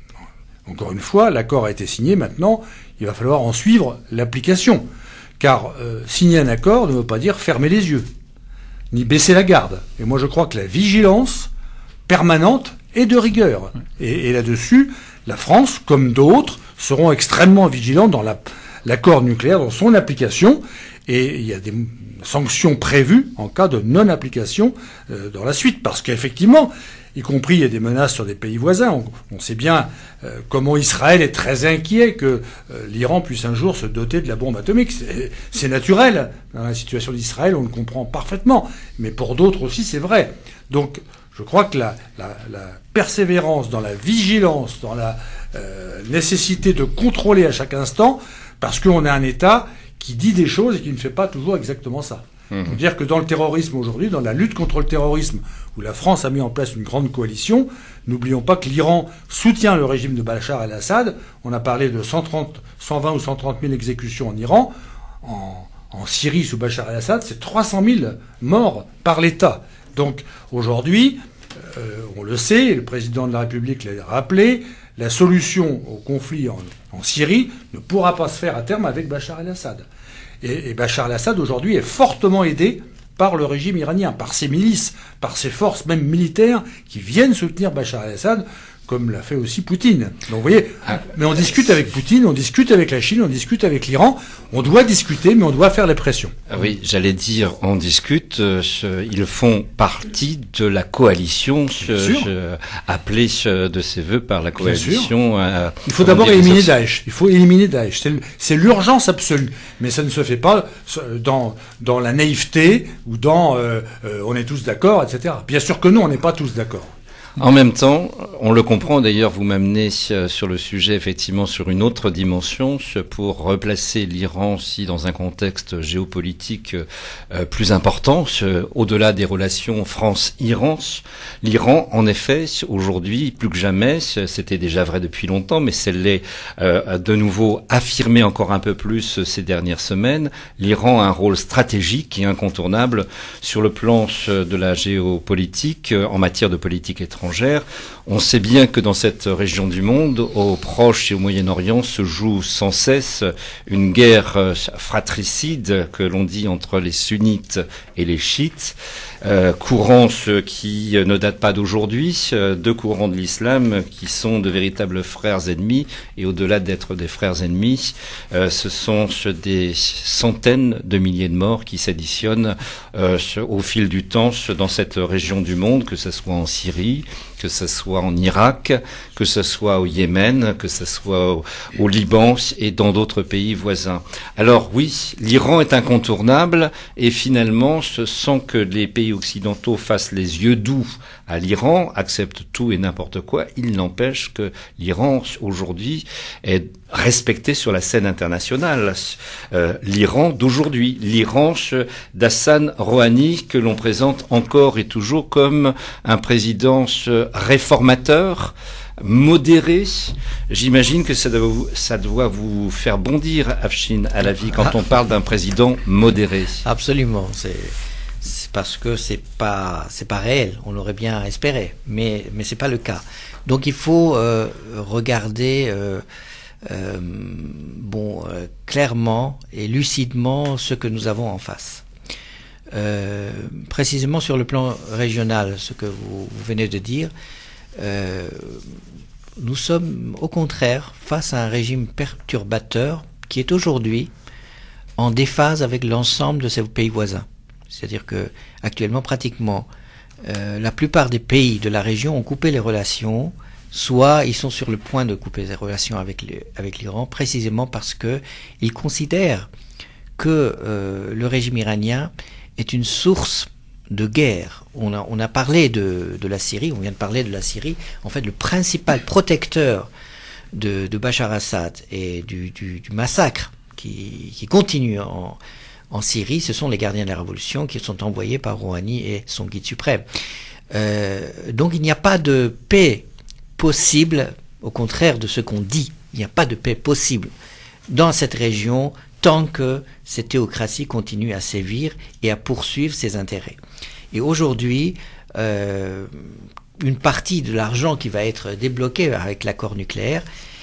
encore une fois, l'accord a été signé, maintenant, il va falloir en suivre l'application. Car euh, signer un accord ne veut pas dire fermer les yeux, ni baisser la garde. Et moi je crois que la vigilance permanente est de rigueur. Et, et là-dessus, la France, comme d'autres, seront extrêmement vigilants dans la, l'accord nucléaire, dans son application, et il y a des sanctions prévues en cas de non-application euh, dans la suite, parce qu'effectivement, y compris il y a des menaces sur des pays voisins. On, on sait bien euh, comment Israël est très inquiet que euh, l'Iran puisse un jour se doter de la bombe atomique. C'est, c'est naturel. Dans la situation d'Israël, on le comprend parfaitement. Mais pour d'autres aussi, c'est vrai. Donc, je crois que la, la, la persévérance dans la vigilance, dans la euh, nécessité de contrôler à chaque instant, parce qu'on a un État qui dit des choses et qui ne fait pas toujours exactement ça. Mmh. Je veux dire que dans le terrorisme aujourd'hui, dans la lutte contre le terrorisme, où la France a mis en place une grande coalition, n'oublions pas que l'Iran soutient le régime de Bachar el-Assad. On a parlé de cent trente, cent vingt ou cent trente mille exécutions en Iran. En, en Syrie, sous Bachar el-Assad, c'est trois cent mille morts par l'État. Donc aujourd'hui, euh, on le sait, le président de la République l'a rappelé, la solution au conflit en, en Syrie ne pourra pas se faire à terme avec Bachar el-Assad. Et, et Bachar el-Assad aujourd'hui est fortement aidé par le régime iranien, par ses milices, par ses forces même militaires qui viennent soutenir Bachar el-Assad, comme l'a fait aussi Poutine. Donc vous voyez, mais on discute avec Poutine, on discute avec la Chine, on discute avec l'Iran. On doit discuter, mais on doit faire les pressions. Oui, j'allais dire, on discute. Euh, ils font partie de la coalition euh, appelée euh, de ses voeux par la coalition. Euh, Il faut d'abord éliminer Daesh. Il faut éliminer Daesh. C'est, c'est l'urgence absolue. Mais ça ne se fait pas dans, dans la naïveté ou dans euh, euh, on est tous d'accord, et cetera. Bien sûr que non, on n'est pas tous d'accord. En même temps, on le comprend, d'ailleurs, vous m'amenez sur le sujet, effectivement, sur une autre dimension, pour replacer l'Iran aussi dans un contexte géopolitique euh, plus important, au-delà des relations France-Iran. L'Iran, en effet, aujourd'hui, plus que jamais, c'était déjà vrai depuis longtemps, mais c'est l'est euh, de nouveau affirmé encore un peu plus ces dernières semaines. L'Iran a un rôle stratégique et incontournable sur le plan de la géopolitique, en matière de politique étrangère. On sait bien que dans cette région du monde, au Proche et au Moyen-Orient, se joue sans cesse une guerre fratricide, que l'on dit, entre les sunnites et les chiites, euh, courants qui ne datent pas d'aujourd'hui, deux courants de l'islam qui sont de véritables frères ennemis, et au-delà d'être des frères ennemis, euh, ce sont des centaines de milliers de morts qui s'additionnent euh, au fil du temps dans cette région du monde, que ce soit en Syrie, que ce soit en Irak, que ce soit au Yémen, que ce soit au, au Liban et dans d'autres pays voisins. Alors oui, l'Iran est incontournable et finalement, sans que les pays occidentaux fassent les yeux doux à l'Iran, acceptent tout et n'importe quoi, il n'empêche que l'Iran aujourd'hui est respecté sur la scène internationale. Euh, L'Iran d'aujourd'hui, l'Iran d'Hassan Rouhani, que l'on présente encore et toujours comme un président réformateur, modéré. J'imagine que ça doit, vous, ça doit vous faire bondir, Afshin Alavi, quand on parle d'un président modéré. Absolument. C'est, c'est parce que c'est pas, c'est pas réel. On l'aurait bien espéré, mais mais c'est pas le cas. Donc il faut euh, regarder euh, euh, bon euh, clairement et lucidement ce que nous avons en face. Euh, précisément sur le plan régional, ce que vous, vous venez de dire. Euh, nous sommes au contraire face à un régime perturbateur qui est aujourd'hui en déphase avec l'ensemble de ses pays voisins. C'est-à-dire que actuellement pratiquement euh, la plupart des pays de la région ont coupé les relations, soit ils sont sur le point de couper les relations avec le, avec l'Iran, précisément parce que ils considèrent que euh, le régime iranien est une source de guerre. On a, on a parlé de, de la Syrie, on vient de parler de la Syrie. En fait, le principal protecteur de, de Bachar Assad et du, du, du massacre qui, qui continue en, en Syrie, ce sont les gardiens de la révolution qui sont envoyés par Rouhani et son guide suprême. Euh, donc il n'y a pas de paix possible, au contraire de ce qu'on dit. Il n'y a pas de paix possible dans cette région tant que cette théocratie continue à sévir et à poursuivre ses intérêts. Et aujourd'hui, euh, une partie de l'argent qui va être débloqué avec l'accord nucléaire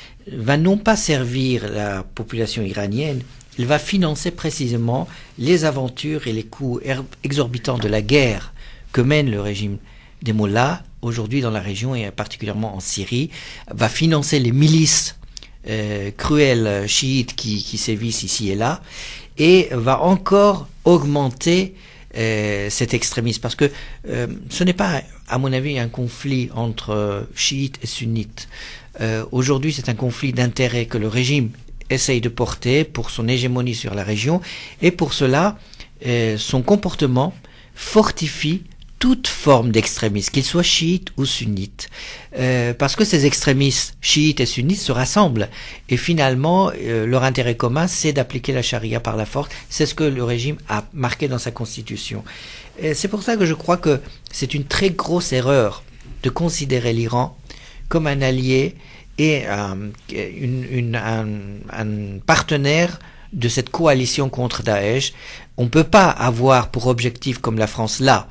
va non pas servir la population iranienne, il va financer précisément les aventures et les coûts exorbitants de la guerre que mène le régime des mollahs aujourd'hui dans la région et particulièrement en Syrie, va financer les milices Euh, cruels chiites qui, qui sévissent ici et là, et va encore augmenter euh, cet extrémisme, parce que euh, ce n'est pas, à mon avis, un conflit entre euh, chiites et sunnites. Euh, aujourd'hui, c'est un conflit d'intérêts que le régime essaye de porter pour son hégémonie sur la région, et pour cela, euh, son comportement fortifie toute forme d'extrémisme, qu'ils soient chiites ou sunnites. Euh, parce que ces extrémistes chiites et sunnites se rassemblent. Et finalement, euh, leur intérêt commun, c'est d'appliquer la charia par la force. C'est ce que le régime a marqué dans sa constitution. Et c'est pour ça que je crois que c'est une très grosse erreur de considérer l'Iran comme un allié et euh, une, une, un, un partenaire de cette coalition contre Daesh. On ne peut pas avoir pour objectif, comme la France là,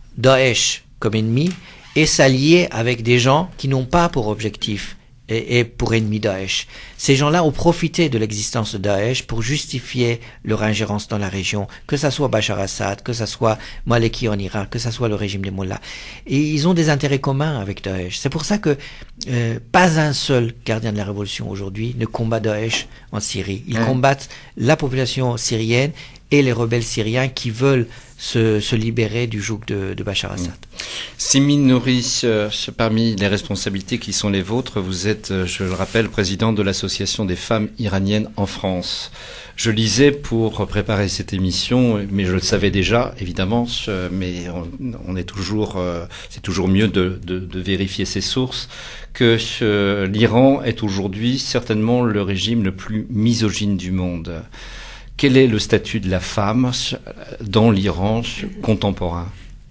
Daesh comme ennemi et s'allier avec des gens qui n'ont pas pour objectif et, et pour ennemi Daesh. Ces gens-là ont profité de l'existence de Daesh pour justifier leur ingérence dans la région, que ça soit Bachar Assad, que ça soit Maliki en Irak, que ça soit le régime des mollahs. Et ils ont des intérêts communs avec Daesh. C'est pour ça que euh, pas un seul gardien de la révolution aujourd'hui ne combat Daesh en Syrie. Ils mmh. combattent la population syrienne et les rebelles syriens qui veulent Se, se libérer du joug de, de Bachar Assad. Simin Nouri, euh, parmi les responsabilités qui sont les vôtres, vous êtes, euh, je le rappelle, président de l'Association des femmes iraniennes en France. Je lisais pour préparer cette émission, mais je le savais déjà, évidemment, euh, mais on, on est toujours, euh, c'est toujours mieux de, de, de vérifier ses sources, que euh, l'Iran est aujourd'hui certainement le régime le plus misogyne du monde. Quel est le statut de la femme dans l'Iran contemporain ?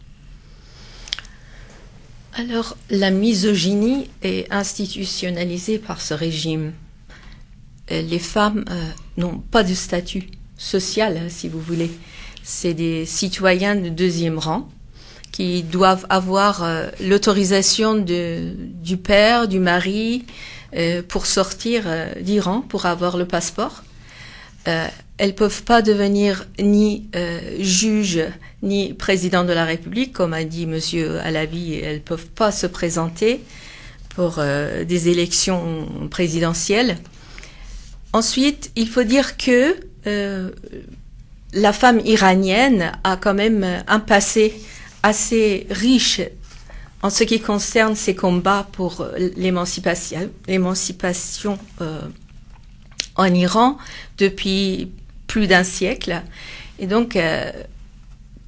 Alors, la misogynie est institutionnalisée par ce régime. Les femmes euh, n'ont pas de statut social, hein, si vous voulez. C'est des citoyens de deuxième rang qui doivent avoir euh, l'autorisation de, du père, du mari, euh, pour sortir euh, d'Iran, pour avoir le passeport. Euh, elles peuvent pas devenir ni euh, juge ni président de la République, comme a dit Monsieur Alavi. Elles peuvent pas se présenter pour euh, des élections présidentielles. Ensuite, il faut dire que euh, la femme iranienne a quand même un passé assez riche en ce qui concerne ses combats pour l'émancipation, l'émancipation euh, en Iran depuis plus d'un siècle. Et donc, euh,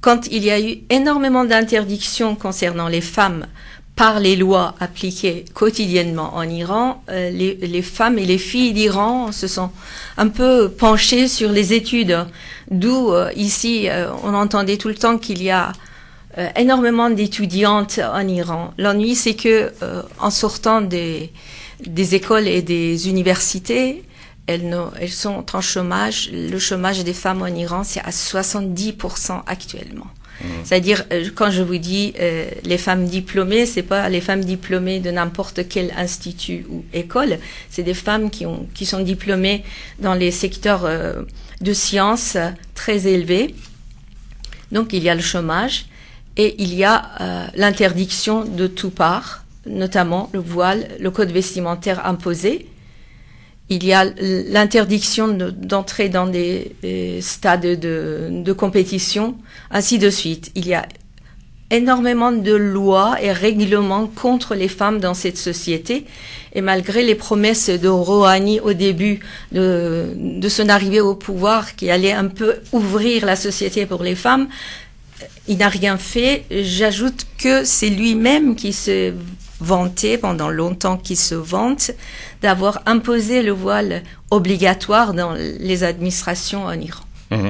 quand il y a eu énormément d'interdictions concernant les femmes par les lois appliquées quotidiennement en Iran, euh, les, les femmes et les filles d'Iran se sont un peu penchées sur les études. D'où euh, ici, euh, on entendait tout le temps qu'il y a euh, énormément d'étudiantes en Iran. L'ennui, c'est que euh, en sortant des, des écoles et des universités, elles, ne, elles sont en chômage. Le chômage des femmes en Iran, c'est à soixante-dix pour cent actuellement. Mmh. C'est-à-dire, quand je vous dis euh, les femmes diplômées, c'est pas les femmes diplômées de n'importe quel institut ou école, c'est des femmes qui ont qui sont diplômées dans les secteurs euh, de sciences très élevés. Donc il y a le chômage et il y a euh, l'interdiction de tout part, notamment le voile, le code vestimentaire imposé. Il y a l'interdiction de, d'entrer dans des, des stades de, de compétition, ainsi de suite. Il y a énormément de lois et règlements contre les femmes dans cette société. Et malgré les promesses de Rouhani au début de, de son arrivée au pouvoir, qui allait un peu ouvrir la société pour les femmes, il n'a rien fait. J'ajoute que c'est lui-même qui se vanté pendant longtemps, qui se vante d'avoir imposé le voile obligatoire dans les administrations en Iran. Mmh.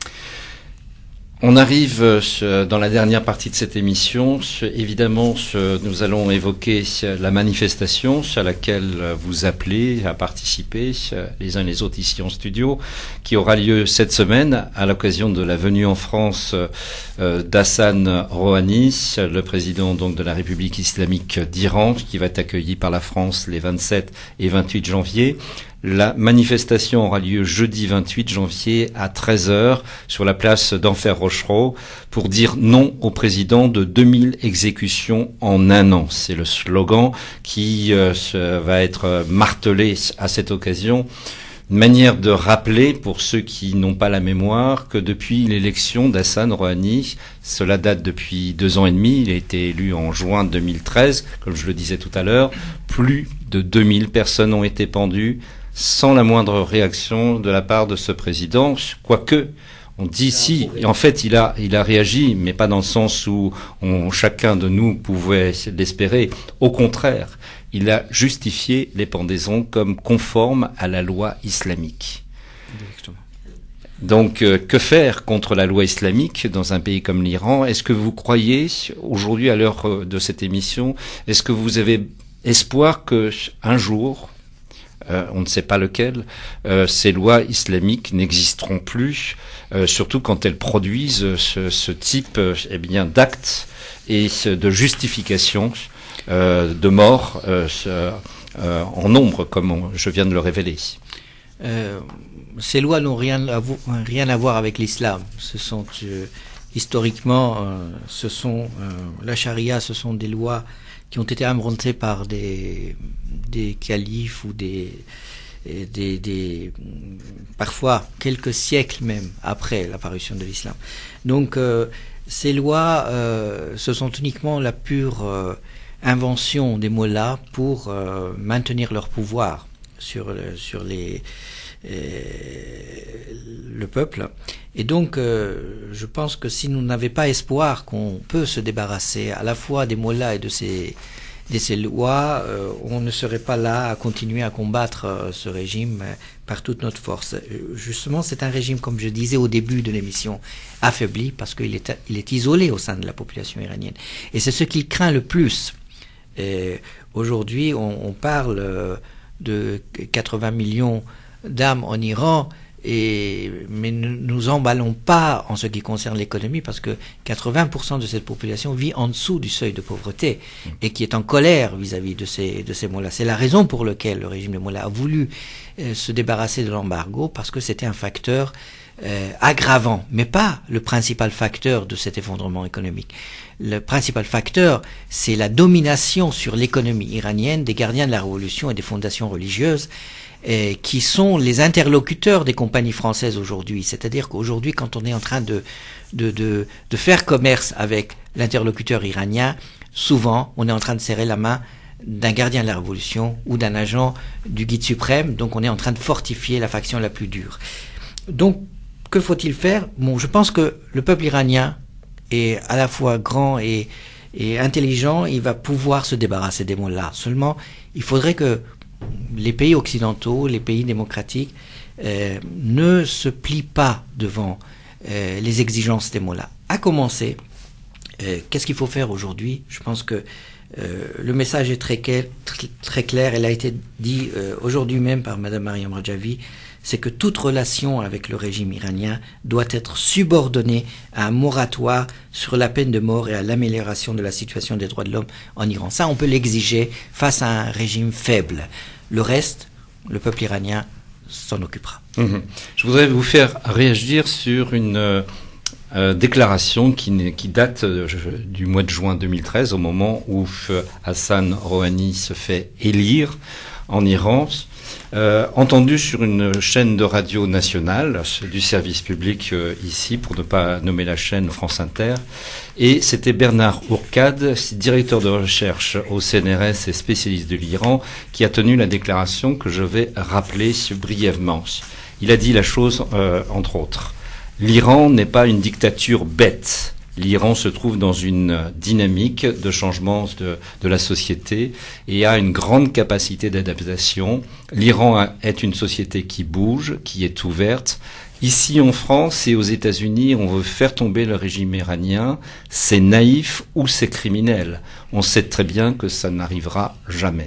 On arrive dans la dernière partie de cette émission. Évidemment, nous allons évoquer la manifestation à laquelle vous appelez à participer, les uns et les autres ici en studio, qui aura lieu cette semaine à l'occasion de la venue en France d'Hassan Rouhani, le président donc de la République islamique d'Iran, qui va être accueilli par la France les vingt-sept et vingt-huit janvier. La manifestation aura lieu jeudi vingt-huit janvier à treize heures sur la place d'Enfer Rochereau pour dire non au président de deux mille exécutions en un an. C'est le slogan qui euh, va être martelé à cette occasion. Une manière de rappeler, pour ceux qui n'ont pas la mémoire, que depuis l'élection d'Hassan Rouhani, cela date depuis deux ans et demi, il a été élu en juin deux mille treize, comme je le disais tout à l'heure, plus de deux mille personnes ont été pendues, sans la moindre réaction de la part de ce président, quoique on dit si, et en fait il a il a réagi, mais pas dans le sens où on, chacun de nous pouvait l'espérer. Au contraire, il a justifié les pendaisons comme conformes à la loi islamique. Exactement. Donc, euh, que faire contre la loi islamique dans un pays comme l'Iran? Est-ce que vous croyez, aujourd'hui à l'heure de cette émission, est-ce que vous avez espoir que un jour, Euh, on ne sait pas lequel, euh, ces lois islamiques n'existeront plus, euh, surtout quand elles produisent ce, ce type euh, eh bien, d'actes et de justifications euh, de mort euh, euh, en nombre, comme on, je viens de le révéler. Euh, ces lois n'ont rien à, vo- rien à voir avec l'islam. Ce sont euh, historiquement, euh, ce sont euh, la charia, ce sont des lois qui ont été inventées par des des califes ou des, des, des parfois quelques siècles même après l'apparition de l'islam. Donc euh, ces lois, euh, ce sont uniquement la pure euh, invention des mollahs pour euh, maintenir leur pouvoir sur sur les euh, le peuple. Et donc, euh, je pense que si nous n'avions pas espoir qu'on peut se débarrasser à la fois des mollahs et de ces de ces lois, euh, on ne serait pas là à continuer à combattre euh, ce régime euh, par toute notre force. Euh, justement, c'est un régime, comme je disais au début de l'émission, affaibli parce qu'il est, il est isolé au sein de la population iranienne. Et c'est ce qu'il craint le plus. Et aujourd'hui, on, on parle euh, de quatre-vingts millions d'âmes en Iran, et, mais ne nous emballons pas en ce qui concerne l'économie, parce que quatre-vingts pour cent de cette population vit en dessous du seuil de pauvreté et qui est en colère vis-à-vis de ces, de ces mollahs. C'est la raison pour laquelle le régime de mollahs a voulu euh, se débarrasser de l'embargo, parce que c'était un facteur euh, aggravant, mais pas le principal facteur de cet effondrement économique. Le principal facteur, c'est la domination sur l'économie iranienne des gardiens de la révolution et des fondations religieuses, et qui sont les interlocuteurs des compagnies françaises aujourd'hui. C'est-à-dire qu'aujourd'hui, quand on est en train de, de, de, de faire commerce avec l'interlocuteur iranien, souvent, on est en train de serrer la main d'un gardien de la révolution ou d'un agent du guide suprême. Donc, on est en train de fortifier la faction la plus dure. Donc, que faut-il faire? Bon, je pense que le peuple iranien est à la fois grand et, et intelligent, il va pouvoir se débarrasser des mots-là. Seulement, il faudrait que les pays occidentaux, les pays démocratiques, euh, ne se plient pas devant euh, les exigences des mots-là. À commencer, euh, qu'est-ce qu'il faut faire aujourd'hui? Je pense que euh, le message est très, très, très clair. Elle a été dit euh, aujourd'hui même par Madame Mariam Rajavi. C'est que toute relation avec le régime iranien doit être subordonnée à un moratoire sur la peine de mort et à l'amélioration de la situation des droits de l'homme en Iran. Ça, on peut l'exiger face à un régime faible. Le reste, le peuple iranien s'en occupera. Mmh. Je voudrais vous faire réagir sur une euh, euh, déclaration qui, qui date euh, du mois de juin deux mille treize, au moment où euh, Hassan Rouhani se fait élire en Iran. Euh, entendu sur une chaîne de radio nationale du service public euh, ici, pour ne pas nommer la chaîne France Inter, et c'était Bernard Ourcade, directeur de recherche au C N R S et spécialiste de l'Iran, qui a tenu la déclaration que je vais rappeler brièvement. Il a dit la chose, euh, entre autres: l'Iran n'est pas une dictature bête. L'Iran se trouve dans une dynamique de changement de, de la société et a une grande capacité d'adaptation. L'Iran est une société qui bouge, qui est ouverte. Ici en France et aux États-Unis, on veut faire tomber le régime iranien. C'est naïf ou c'est criminel. On sait très bien que ça n'arrivera jamais.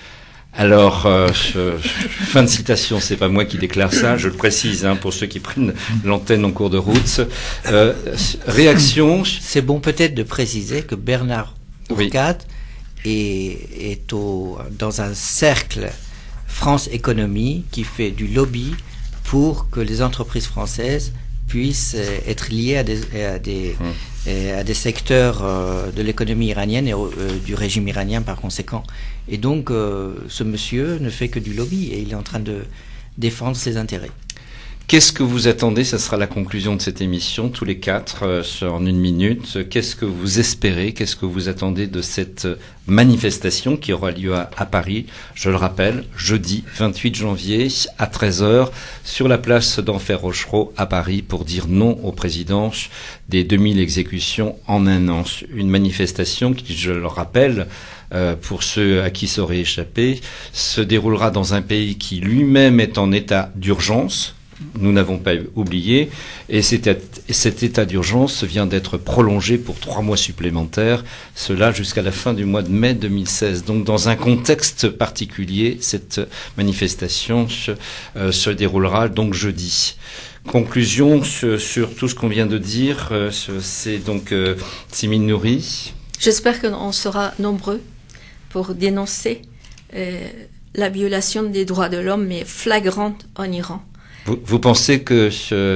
Alors, euh, je, fin de citation, c'est pas moi qui déclare ça, je le précise hein, pour ceux qui prennent l'antenne en cours de route. Euh, réaction. C'est bon peut-être de préciser que Bernard Ourcade oui. est, est au, dans un cercle France Économie qui fait du lobby pour que les entreprises françaises puissent être liées à des, à des, hum. à des secteurs euh, de l'économie iranienne et euh, du régime iranien par conséquent. Et donc, euh, ce monsieur ne fait que du lobby et il est en train de défendre ses intérêts. Qu'est-ce que vous attendez? Ça sera la conclusion de cette émission, tous les quatre, euh, en une minute. Qu'est-ce que vous espérez? Qu'est-ce que vous attendez de cette manifestation qui aura lieu à, à Paris? Je le rappelle, jeudi vingt-huit janvier à treize heures, sur la place d'Enfer Rochereau à Paris, pour dire non au président des deux mille exécutions en un an. Une manifestation qui, je le rappelle, Euh, pour ceux à qui ça aurait échappé, se déroulera dans un pays qui lui-même est en état d'urgence. Nous n'avons pas oublié. Et cet, cet état d'urgence vient d'être prolongé pour trois mois supplémentaires, cela jusqu'à la fin du mois de mai deux mille seize. Donc dans un contexte particulier, cette manifestation se, euh, se déroulera donc jeudi. Conclusion sur, sur tout ce qu'on vient de dire, euh, c'est donc euh, Simin Nouri. J'espère qu'on sera nombreux pour dénoncer euh, la violation des droits de l'homme, mais flagrante en Iran. Vous, vous pensez que ce,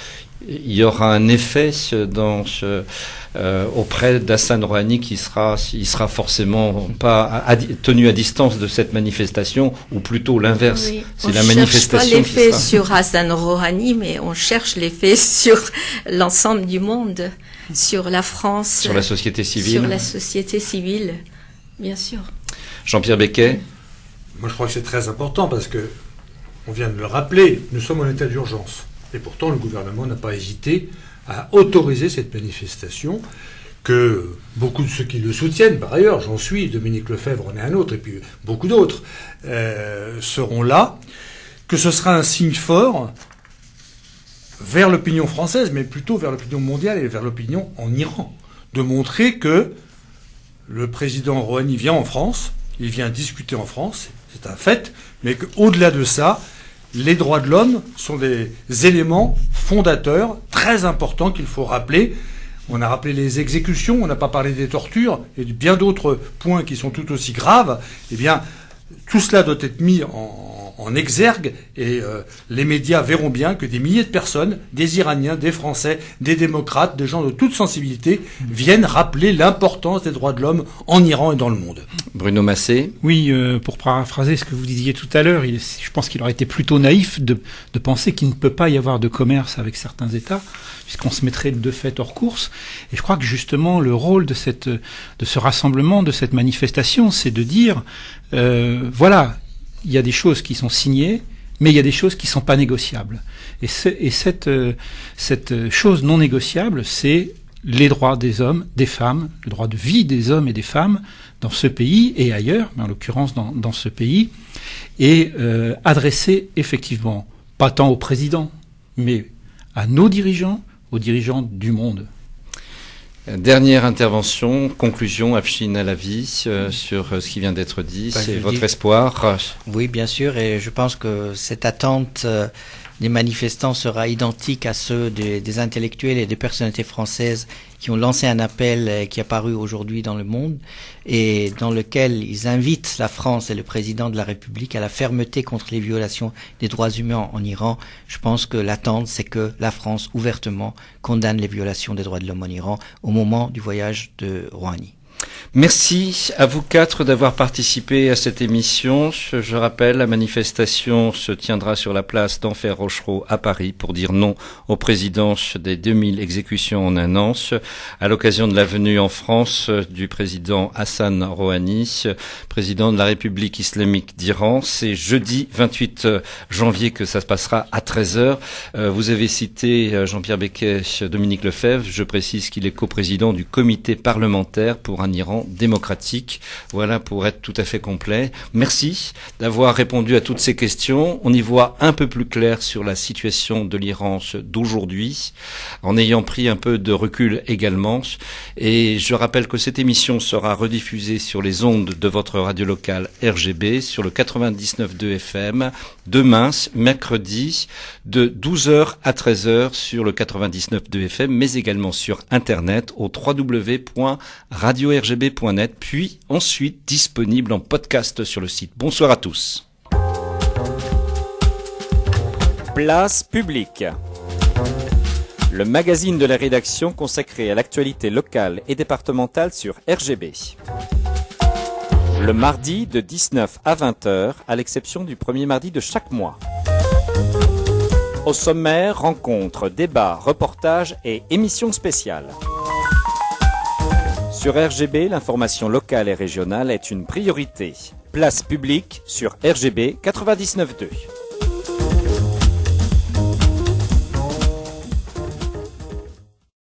il y aura un effet dans ce, euh, auprès d'Hassan Rouhani qui sera, il sera forcément pas à, à, tenu à distance de cette manifestation, ou plutôt l'inverse? Oui, c'est la manifestation. On ne cherche pas l'effet sur Hassan Rouhani, mais on cherche l'effet sur l'ensemble du monde, sur la France, sur la société civile. Sur la société civile, bien sûr. Jean-Pierre Becquet. Moi, je crois que c'est très important parce que, on vient de le rappeler, nous sommes en état d'urgence. Et pourtant, le gouvernement n'a pas hésité à autoriser cette manifestation, que beaucoup de ceux qui le soutiennent, par ailleurs, j'en suis, Dominique Lefebvre en est un autre, et puis beaucoup d'autres, euh, seront là, que ce sera un signe fort vers l'opinion française, mais plutôt vers l'opinion mondiale et vers l'opinion en Iran, de montrer que le président Rouhani vient en France, il vient discuter en France, c'est un fait, mais qu'au-delà de ça, les droits de l'homme sont des éléments fondateurs très importants qu'il faut rappeler. On a rappelé les exécutions, on n'a pas parlé des tortures et de bien d'autres points qui sont tout aussi graves. Eh bien, tout cela doit être mis en, en exergue et euh, les médias verront bien que des milliers de personnes, des Iraniens, des Français, des démocrates, des gens de toute sensibilité viennent rappeler l'importance des droits de l'homme en Iran et dans le monde. Bruno Massé. Oui, euh, pour paraphraser ce que vous disiez tout à l'heure, il, je pense qu'il aurait été plutôt naïf de, de penser qu'il ne peut pas y avoir de commerce avec certains États, puisqu'on se mettrait de fait hors course. Et je crois que justement le rôle de, cette, de ce rassemblement, de cette manifestation, c'est de dire, euh, voilà, il y a des choses qui sont signées, mais il y a des choses qui ne sont pas négociables. Et, et cette, euh, cette chose non négociable, c'est les droits des hommes, des femmes, le droit de vie des hommes et des femmes dans ce pays et ailleurs, mais en l'occurrence dans, dans ce pays, et euh, adressé effectivement, pas tant au président, mais à nos dirigeants, aux dirigeants du monde. Dernière intervention, conclusion, Afshin Alavi, euh, sur euh, ce qui vient d'être dit, Ben, c'est je votre dis- espoir. Oui, bien sûr, et je pense que cette attente euh, des manifestants sera identique à ceux des, des intellectuels et des personnalités françaises qui ont lancé un appel euh, qui est apparu aujourd'hui dans le monde et dans lequel ils invitent la France et le président de la République à la fermeté contre les violations des droits humains en Iran. Je pense que l'attente, c'est que la France ouvertement condamne les violations des droits de l'homme en Iran au moment du voyage de Rouhani. Merci à vous quatre d'avoir participé à cette émission. Je, je rappelle, la manifestation se tiendra sur la place d'Enfer Rochereau à Paris pour dire non aux présidences des deux mille exécutions en un an, à l'occasion de la venue en France du président Hassan Rouhani, président de la République islamique d'Iran. C'est jeudi vingt-huit janvier que ça se passera à treize heures. Euh, vous avez cité Jean-Pierre Becquet, Dominique Lefebvre. Je précise qu'il est coprésident du comité parlementaire pour un Iran démocratique. Voilà, pour être tout à fait complet. Merci d'avoir répondu à toutes ces questions. On y voit un peu plus clair sur la situation de l'Iran d'aujourd'hui, en ayant pris un peu de recul également. Et je rappelle que cette émission sera rediffusée sur les ondes de votre radio locale R G B, sur le quatre-vingt-dix-neuf virgule deux F M, demain, mercredi, de douze heures à treize heures sur le quatre-vingt-dix-neuf virgule deux F M, mais également sur Internet au w w w point radio r g b point net, puis ensuite disponible en podcast sur le site. Bonsoir à tous. Place publique. Le magazine de la rédaction consacré à l'actualité locale et départementale sur R G B. Le mardi de dix-neuf à vingt heures, à l'exception du premier mardi de chaque mois. Au sommaire, rencontres, débats, reportages et émissions spéciales. Sur R G B, l'information locale et régionale est une priorité. Place publique sur R G B quatre-vingt-dix-neuf virgule deux.